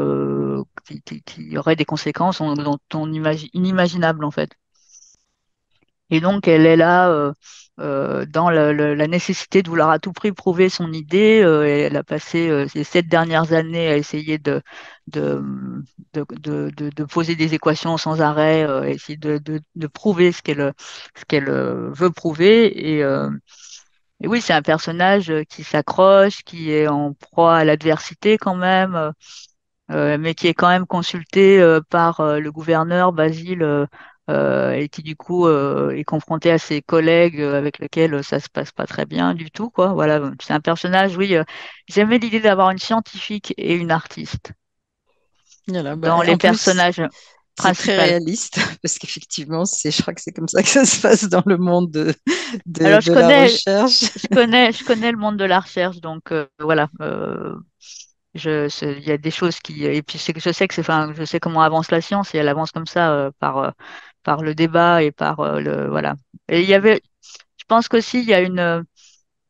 qui aurait des conséquences inimaginables en fait. Et donc, elle est là dans la nécessité de vouloir à tout prix prouver son idée. Et elle a passé ces 7 dernières années à essayer de, de poser des équations sans arrêt, essayer de prouver ce qu'elle veut prouver. Et oui, c'est un personnage qui s'accroche, qui est en proie à l'adversité quand même. Mais qui est quand même consulté par le gouverneur Basile et qui du coup est confronté à ses collègues avec lesquels ça se passe pas très bien du tout, quoi. Voilà, c'est un personnage, oui. J'aimais l'idée d'avoir une scientifique et une artiste Voilà, bah, dans les en plus, personnages c'est très principaux. réaliste parce qu'effectivement, je crois que c'est comme ça que ça se passe dans le monde Alors de la recherche. je connais le monde de la recherche, donc voilà. Il y a des choses qui et puis c'est que je sais que enfin je sais comment avance la science et elle avance comme ça par le débat et par le voilà. Et il y avait je pense qu'aussi il y a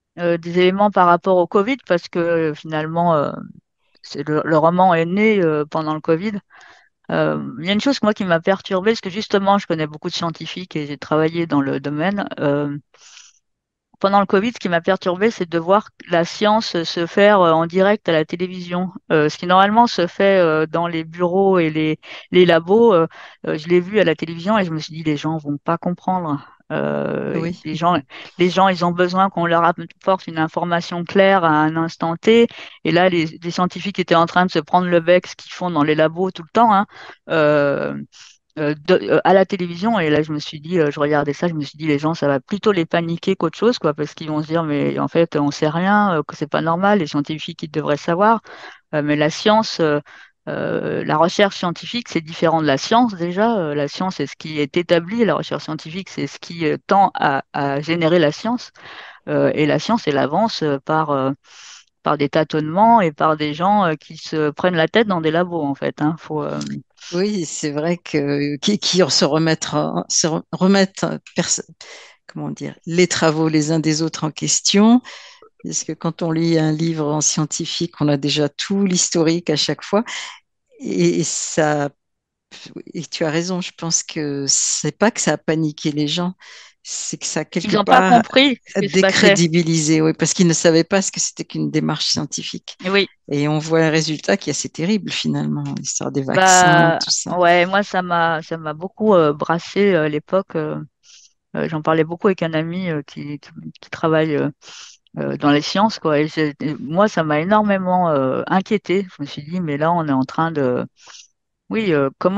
des éléments par rapport au Covid parce que finalement, le roman est né pendant le Covid. Il y a une chose moi qui m'a perturbée, parce que justement, je connais beaucoup de scientifiques et j'ai travaillé dans le domaine. Pendant le Covid, ce qui m'a perturbée, c'est de voir la science se faire en direct à la télévision. Ce qui normalement se fait dans les bureaux et les labos, je l'ai vu à la télévision et je me suis dit, les gens vont pas comprendre. Oui, Les gens, ils ont besoin qu'on leur apporte une information claire à un instant T. Et là, les scientifiques étaient en train de se prendre le bec, ce qu'ils font dans les labos tout le temps, hein. Euh, à la télévision. Et là, je me suis dit, je regardais ça, je me suis dit, les gens, ça va plutôt les paniquer qu'autre chose, quoi, parce qu'ils vont se dire, mais en fait, on sait rien, que c'est pas normal, les scientifiques, ils devraient savoir. Mais la science, la recherche scientifique, c'est différent de la science déjà. La science, c'est ce qui est établi, la recherche scientifique, c'est ce qui tend à générer la science. Et la science, elle avance par des tâtonnements et par des gens qui se prennent la tête dans des labos, en fait, hein. oui, c'est vrai que qui se remettre, remettre comment dire, les travaux les uns des autres en question. Parce que quand on lit un livre en scientifique, on a déjà tout l'historique à chaque fois. Et ça, et tu as raison, je pense que c'est pas que ça a paniqué les gens, c'est que ça a quelque Ils n'ont pas part compris ce qui se passait. décrédibilisé, oui, parce qu'ils ne savaient pas ce que c'était qu'une démarche scientifique. Et oui, Et on voit un résultat qui est assez terrible finalement, l'histoire des vaccins, bah tout ça. ouais, moi ça m'a beaucoup brassé à l'époque. J'en parlais beaucoup avec un ami qui travaille dans les sciences, quoi. Et moi, ça m'a énormément inquiété. Je me suis dit, mais là, on est en train de, oui,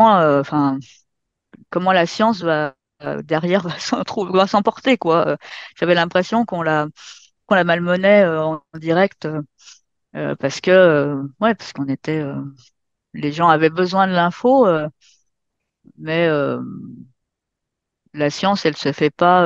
comment la science va derrière va s'emporter, quoi. J'avais l'impression qu'on la malmenait en direct parce que, ouais, parce qu'on était, les gens avaient besoin de l'info, mais la science, elle se fait pas.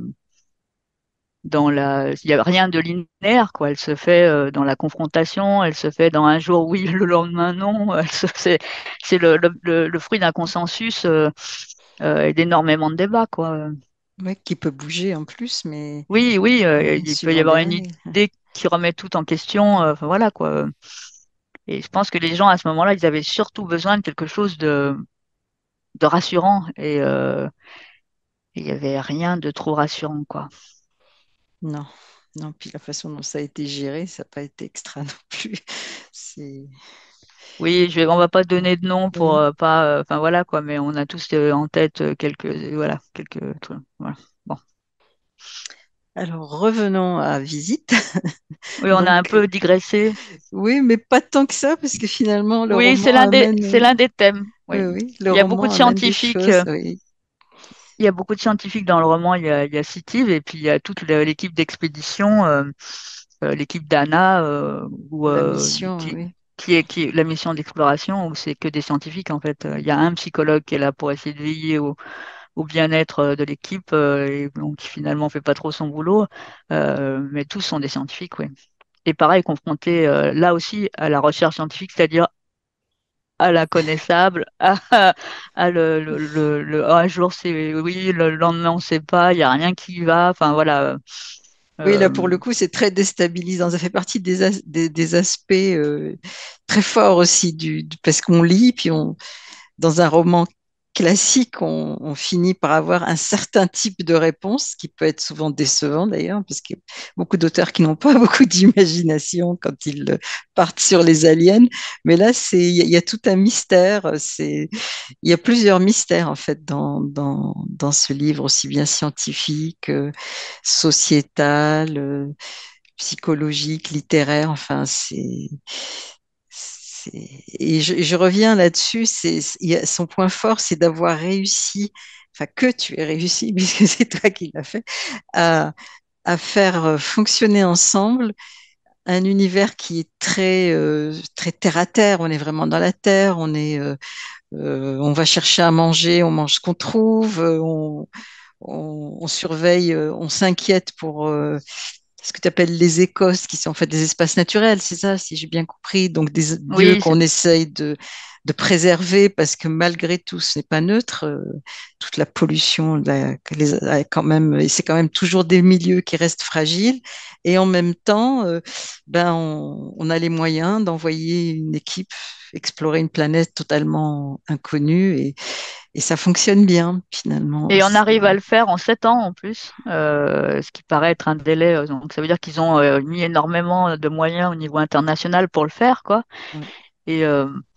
Il y a rien de linéaire, quoi. Elle se fait dans la confrontation, elle se fait dans un jour oui, le lendemain non. C'est le fruit d'un consensus et d'énormément de débats, quoi. Oui, qui peut bouger en plus, mais Oui, oui, il peut y suivant avoir des une règles. idée qui remet tout en question. Enfin, voilà, quoi. Et je pense que les gens à ce moment-là, ils avaient surtout besoin de quelque chose de rassurant et il y avait rien de trop rassurant, quoi. Non, non, puis la façon dont ça a été géré, ça n'a pas été extra non plus. C'est Oui, on va pas donner de nom pour oui. pas, enfin voilà quoi, mais on a tous en tête quelques trucs. Voilà. Bon, Alors revenons à Visite. oui, on a un Donc peu digressé. oui, mais pas tant que ça, parce que finalement le Oui, roman c'est amène, l'un des thèmes. oui, Oui, oui, le il y a beaucoup roman de amène des scientifiques. choses. Oui, Il y a beaucoup de scientifiques dans le roman. Il y a Sitiv et puis il y a toute l'équipe d'expédition, l'équipe d'Anna, la mission, qui, oui, qui est la mission d'exploration où c'est que des scientifiques en fait. Il y a un psychologue qui est là pour essayer de veiller au bien-être de l'équipe et donc qui finalement fait pas trop son boulot. Mais tous sont des scientifiques, oui. Et pareil, confrontés là aussi à la recherche scientifique, c'est-à-dire à l'inconnaissable, un jour c'est oui, le lendemain on sait pas, il y a rien qui va. Enfin voilà. oui, là Euh, pour le coup, c'est très déstabilisant. Ça fait partie des aspects très forts aussi parce qu'on lit, puis dans un roman classique, on finit par avoir un certain type de réponse qui peut être souvent décevant d'ailleurs, parce qu'il y a beaucoup d'auteurs qui n'ont pas beaucoup d'imagination quand ils partent sur les aliens. Mais là, il y a tout un mystère. Il y a plusieurs mystères en fait dans ce livre, aussi bien scientifique, sociétal, psychologique, littéraire. Enfin, et je reviens là-dessus, son point fort, c'est d'avoir réussi, enfin que tu aies réussi, puisque c'est toi qui l'as fait, à, à faire fonctionner ensemble un univers qui est très terre à terre. On est vraiment dans la terre, on va chercher à manger, on mange ce qu'on trouve, on surveille, on s'inquiète pour ce que tu appelles les écosses, qui sont en fait des espaces naturels, c'est ça, si j'ai bien compris. Donc des lieux oui, qu'on essaye de préserver, parce que malgré tout, ce n'est pas neutre, toute la pollution, quand même, et c'est quand même toujours des milieux qui restent fragiles. Et en même temps, ben, on a les moyens d'envoyer une équipe explorer une planète totalement inconnue et ça fonctionne bien finalement. Et on arrive à le faire en 7 ans en plus, ce qui paraît être un délai. Donc ça veut dire qu'ils ont mis énormément de moyens au niveau international pour le faire, quoi. Ouais, Et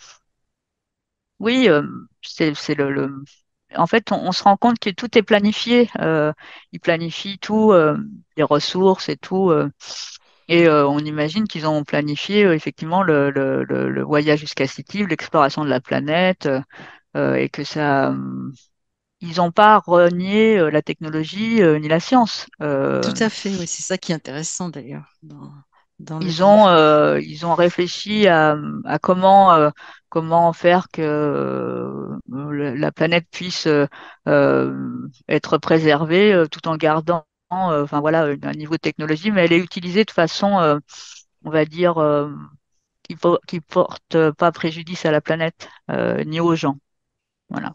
oui, c'est En fait, on se rend compte que tout est planifié. Ils planifient tout, les ressources et tout. Et on imagine qu'ils ont planifié effectivement le voyage jusqu'à Sitive, l'exploration de la planète, et que ça, ils n'ont pas renié la technologie ni la science. tout à fait, oui, c'est ça qui est intéressant d'ailleurs dans le Ils ont, livre. ils ont réfléchi à comment faire que la planète puisse être préservée tout en gardant, enfin voilà, un niveau de technologie, mais elle est utilisée de façon, on va dire, qui porte pas préjudice à la planète ni aux gens. Voilà.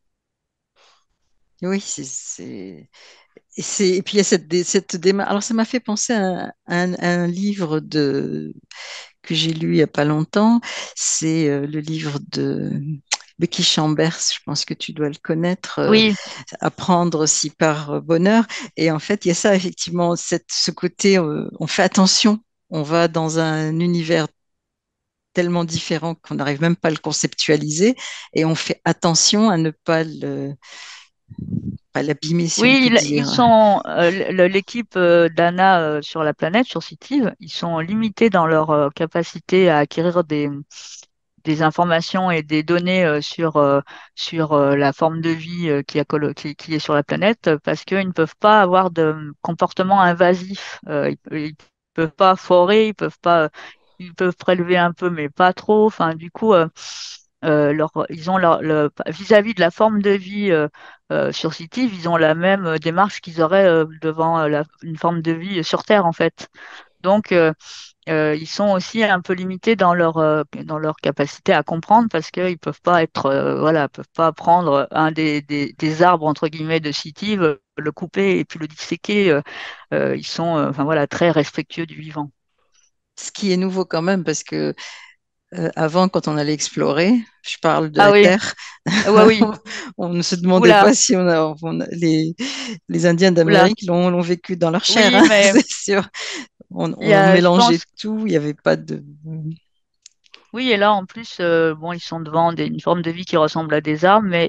Oui, et puis il y a cette démarche. Alors ça m'a fait penser à un livre que j'ai lu il y a pas longtemps. C'est le livre de Becky Chambers. Je pense que tu dois le connaître. Oui, Apprendre aussi par bonheur. Et en fait, il y a ça effectivement, ce côté, on fait attention. On va dans un univers tellement différent qu'on n'arrive même pas à le conceptualiser et on fait attention à ne pas l'abîmer, si on oui, peut ils dire. sont l'équipe d'Anna sur la planète, sur Citive, ils sont limités dans leur capacité à acquérir des informations et des données sur la forme de vie qui est sur la planète parce qu'ils ne peuvent pas avoir de comportement invasif. Ils peuvent pas forer, ils peuvent prélever un peu, mais pas trop. Enfin, du coup, ils ont vis-à-vis de la forme de vie sur Citive, ils ont la même démarche qu'ils auraient devant une forme de vie sur Terre, en fait. Donc, ils sont aussi un peu limités dans leur capacité à comprendre parce qu'ils peuvent pas être, voilà, peuvent pas prendre un des arbres entre guillemets de Citive, le couper et puis le disséquer. Ils sont, enfin voilà, très respectueux du vivant. Ce qui est nouveau quand même, parce que avant, quand on allait explorer, je parle de Ah la oui, Terre, ouais, oui, on ne se demandait oula, pas si les Indiens oula, d'Amérique l'ont vécu dans leur chair, oui, hein, mais c'est sûr. il y On a, je mélangeait pense, tout, il n'y avait pas de... oui, et là en plus, bon, ils sont devant une forme de vie qui ressemble à des arbres, mais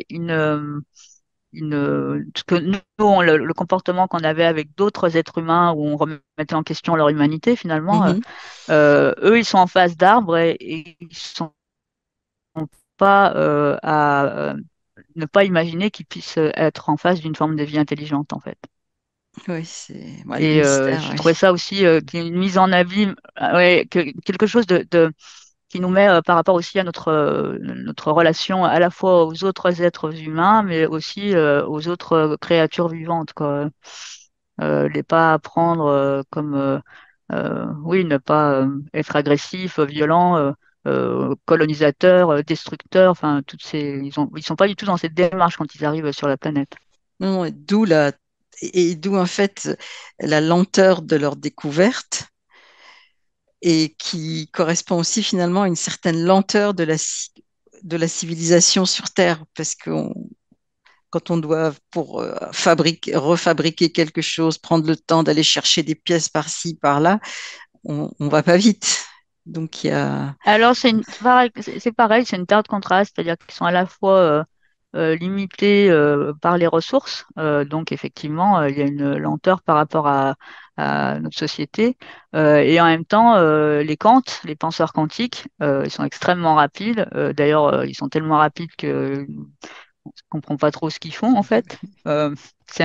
ce que nous, le comportement qu'on avait avec d'autres êtres humains où on remettait en question leur humanité finalement, Mhm. eux ils sont en face d'arbres et ils sont pas à ne pas imaginer qu'ils puissent être en face d'une forme de vie intelligente en fait. Oui, c'est ouais, le Et mystère, je oui. trouvais ça aussi qui est une mise en abîme, ouais, quelque chose qui nous met par rapport aussi à notre relation à la fois aux autres êtres humains, mais aussi aux autres créatures vivantes, quoi. Les pas prendre comme, oui, ne pas être agressif, violent, colonisateur, destructeur, enfin, ils sont pas du tout dans cette démarche quand ils arrivent sur la planète. Non, et d'où en fait la lenteur de leur découverte et qui correspond aussi finalement à une certaine lenteur de la civilisation sur Terre, parce que quand on doit, pour refabriquer quelque chose, prendre le temps d'aller chercher des pièces par-ci, par-là, on va pas vite. Donc il y a... Alors, c'est pareil, c'est une terre de contraste, c'est-à-dire qu'ils sont à la fois limités par les ressources, donc effectivement, il y a une lenteur par rapport à notre société, et en même temps, les les penseurs quantiques, ils sont extrêmement rapides. D'ailleurs, ils sont tellement rapides que on ne comprend pas trop ce qu'ils font en fait. C'est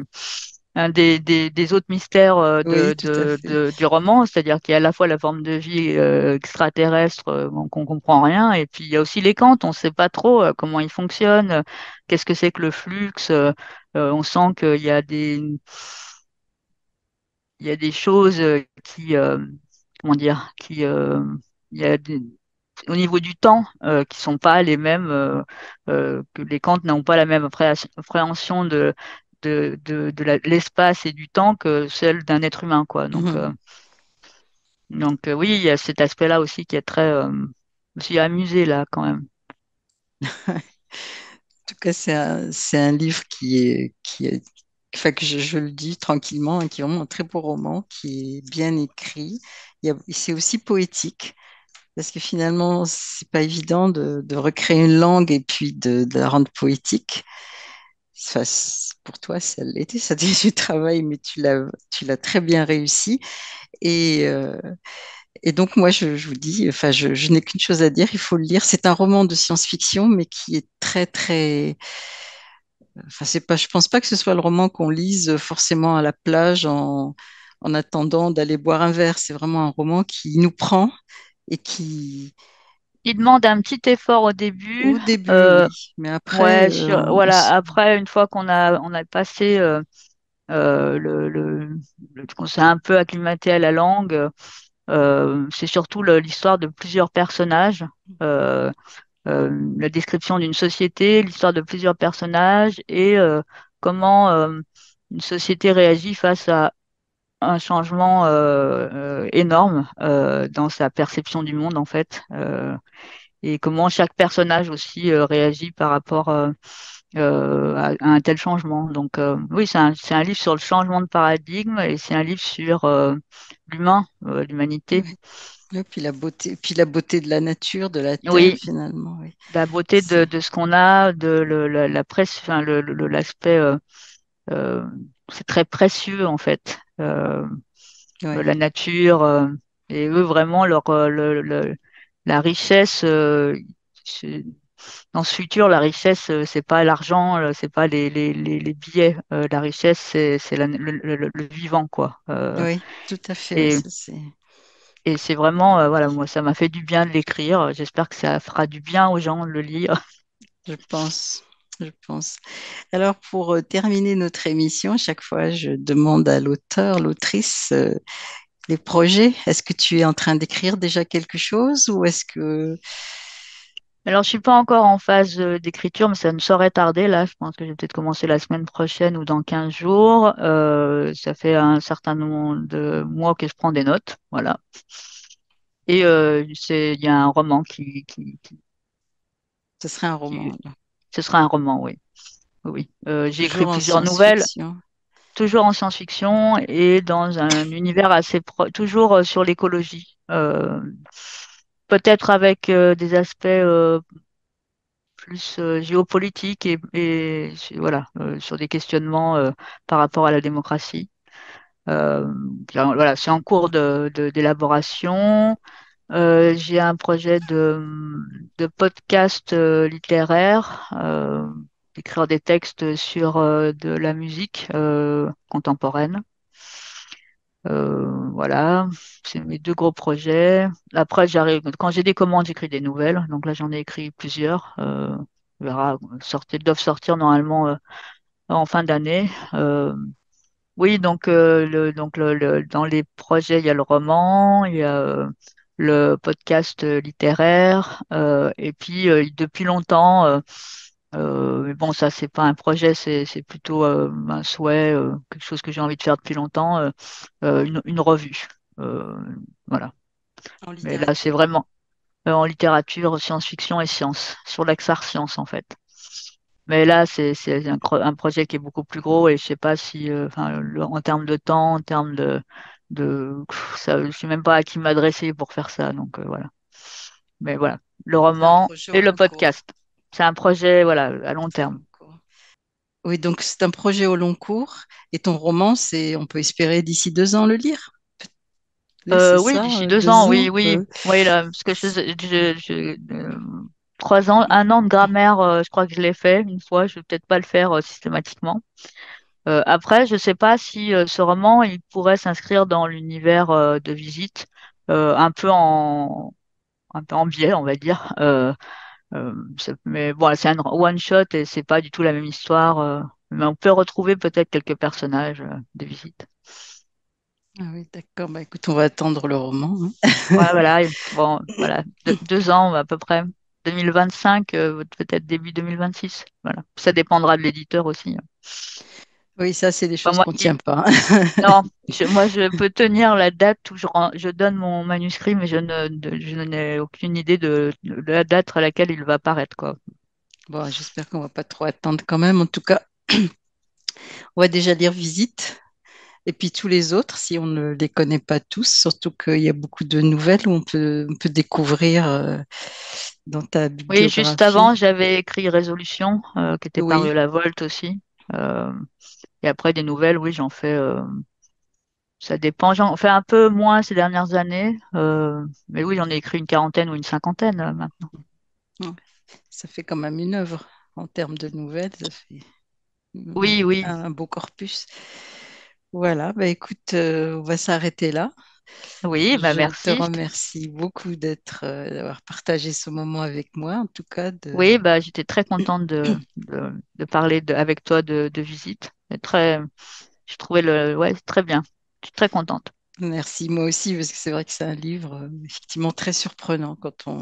des autres mystères Oui, tout à fait. du roman, c'est-à-dire qu'il y a à la fois la forme de vie extraterrestre qu'on comprend rien, et puis il y a aussi les Kantes, on ne sait pas trop comment ils fonctionnent, qu'est-ce que c'est que le flux, on sent qu'il y a il y a des choses comment dire, il y a au niveau du temps, qui sont pas les mêmes, que les Kant n'ont pas la même appréhension de l'espace et du temps que celle d'un être humain, quoi. Mhm. Oui, il y a cet aspect-là aussi qui est très, je me suis amusée là quand même. En tout cas, c'est un livre enfin, que je le dis tranquillement, hein, qui est vraiment un très beau roman, qui est bien écrit. C'est aussi poétique, parce que finalement, c'est pas évident de recréer une langue et puis de la rendre poétique. Enfin, pour toi, ça l'était, ça a été du travail, mais tu l'as très bien réussi. Et, euh, et donc, moi, je vous dis, enfin, je n'ai qu'une chose à dire, il faut le lire. C'est un roman de science-fiction, mais qui est très, très. Enfin, c'est pas, je pense pas que ce soit le roman qu'on lise forcément à la plage en attendant d'aller boire un verre. C'est vraiment un roman qui nous prend et qui, Il demande un petit effort au début. au début, euh, oui, mais après, Ouais, voilà. Après, une fois qu'on a passé qu'on s'est un peu acclimaté à la langue, c'est surtout l'histoire de plusieurs personnages, euh, la description d'une société, l'histoire de plusieurs personnages et comment une société réagit face à un changement énorme dans sa perception du monde en fait, et comment chaque personnage aussi réagit par rapport à un tel changement. Oui, c'est un livre sur le changement de paradigme et c'est un livre sur l'humain, l'humanité. oui. Et puis la beauté de la nature, de la terre, Oui, finalement, oui. la beauté C'est, de ce qu'on a, la presse, enfin, l'aspect, euh, c'est très précieux en fait. ouais, La nature, et eux vraiment la richesse. C'est- Dans ce futur, la richesse, c'est pas l'argent, c'est pas les billets. La richesse, c'est le vivant, quoi. oui, tout à fait, oui, Et, ça c'est, et c'est vraiment, voilà, moi, ça m'a fait du bien de l'écrire. J'espère que ça fera du bien aux gens de le lire. je pense, je pense. Alors, pour terminer notre émission, chaque fois, je demande à l'auteur, l'autrice, les projets. Est-ce que tu es en train d'écrire déjà quelque chose ou est-ce que Alors, je suis pas encore en phase d'écriture, mais ça ne saurait tarder. Là, je pense que je vais peut-être commencer la semaine prochaine ou dans 15 jours. Ça fait un certain nombre de mois que je prends des notes. Voilà. Et il y a un roman ce serait un roman, qui- alors? ce sera un roman, oui. Oui. J'ai écrit Toujours en plusieurs nouvelles, science-fiction? toujours en science-fiction et dans un univers toujours sur l'écologie. Peut-être avec des aspects plus géopolitiques voilà, sur des questionnements par rapport à la démocratie. Euh, voilà, c'est en cours d'élaboration. J'ai un projet de podcast littéraire, d'écrire des textes sur de la musique contemporaine. Voilà, c'est mes deux gros projets. Après, quand j'ai des commandes, j'écris des nouvelles. Donc là, j'en ai écrit plusieurs. On verra, doivent sortir normalement en fin d'année. Oui, dans les projets, il y a le roman, il y a le podcast littéraire, et puis depuis longtemps, mais bon, ça c'est pas un projet, c'est plutôt un souhait, quelque chose que j'ai envie de faire depuis longtemps, une revue. Euh, voilà. En Mais là, c'est littérature. vraiment en littérature, science-fiction et science, sur l'Axar Science en fait. Mais là, c'est un projet qui est beaucoup plus gros et je sais pas si, enfin, en termes de temps, en termes ça, je sais même pas à qui m'adresser pour faire ça. Voilà. Mais voilà, le C'est un roman projet au et le long cours. podcast. C'est un projet, voilà, à long Très terme. long cours. Oui, donc c'est un projet au long cours. Et ton roman, on peut espérer d'ici 2 ans le lire. Oui, c'est Oui, ça, d'ici 2 ans, 2 ans. oui, oui, oui, là, parce que 3 ans, un an de grammaire, je crois que je l'ai fait une fois. Je vais peut-être pas le faire systématiquement. Après, je sais pas si ce roman il pourrait s'inscrire dans l'univers de visite, un peu en biais, on va dire. Mais bon, c'est un one shot et c'est pas du tout la même histoire. Mais on peut retrouver peut-être quelques personnages de visite. Ah oui, d'accord. Bah, écoute, on va attendre le roman, hein. Ouais, voilà. Et bon, voilà. 2 ans à peu près. 2025, peut-être début 2026. Voilà. Ça dépendra de l'éditeur aussi, hein. Oui, ça, c'est des Enfin, choses qu'on tient pas. non, moi je peux tenir la date où je donne mon manuscrit, mais je n'ai aucune idée de la date à laquelle il va paraître, quoi. Bon, j'espère qu'on va pas trop attendre quand même. En tout cas, on va déjà lire Visite. Et puis tous les autres, si on ne les connaît pas tous, surtout qu'il y a beaucoup de nouvelles où on peut découvrir dans ta Oui, juste avant, bibliographie. j'avais écrit Résolution, qui était paru à Oui, la Volte aussi. Euh, et après, des nouvelles, oui, j'en fais. Ça dépend. J'en fais un peu moins ces dernières années. Mais oui, j'en ai écrit une quarantaine ou une cinquantaine maintenant. ouais, ça fait quand même une œuvre en termes de nouvelles. Ça fait Oui, oui. un beau corpus. Voilà, bah écoute, on va s'arrêter là. Oui, bah Je te merci. remercie beaucoup d'avoir partagé ce moment avec moi, en tout cas Oui, bah j'étais très contente de parler avec toi de visite. Et très, je trouvais ouais, très bien. Je suis très contente. merci moi aussi parce que c'est vrai que c'est un livre effectivement très surprenant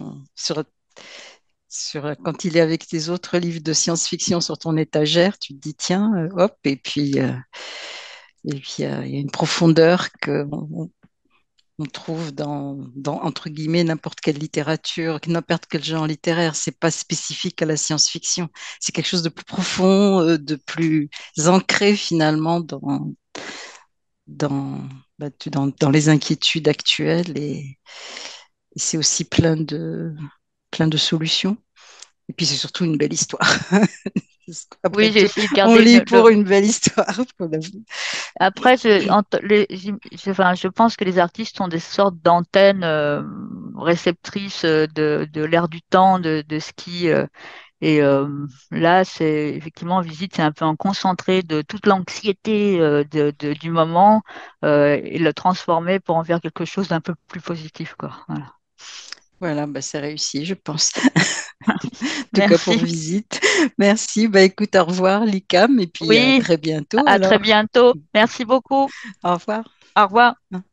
quand il est avec tes autres livres de science-fiction sur ton étagère, tu te dis tiens, hop, et puis il y a une profondeur que on trouve dans, entre guillemets, n'importe quelle littérature, n'importe quel genre littéraire. C'est pas spécifique à la science-fiction. C'est quelque chose de plus profond, de plus ancré finalement dans, dans les inquiétudes actuelles et c'est aussi plein de solutions. Et puis c'est surtout une belle histoire. Après Oui, j'ai tout, essayé de on garder lit pour une belle histoire. Après, enfin, je pense que les artistes sont des sortes d'antennes réceptrices de l'air du temps, de ce qui et là, c'est effectivement Visite, c'est un peu un concentré de toute l'anxiété du moment et le transformer pour en faire quelque chose d'un peu plus positif, quoi. Voilà. Voilà, bah, c'est réussi, je pense. En tout cas pour Merci. visite. Merci. Bah, écoute, au revoir, Likam, et puis à Oui, très bientôt à très alors. bientôt. Merci beaucoup. Au revoir. Au revoir.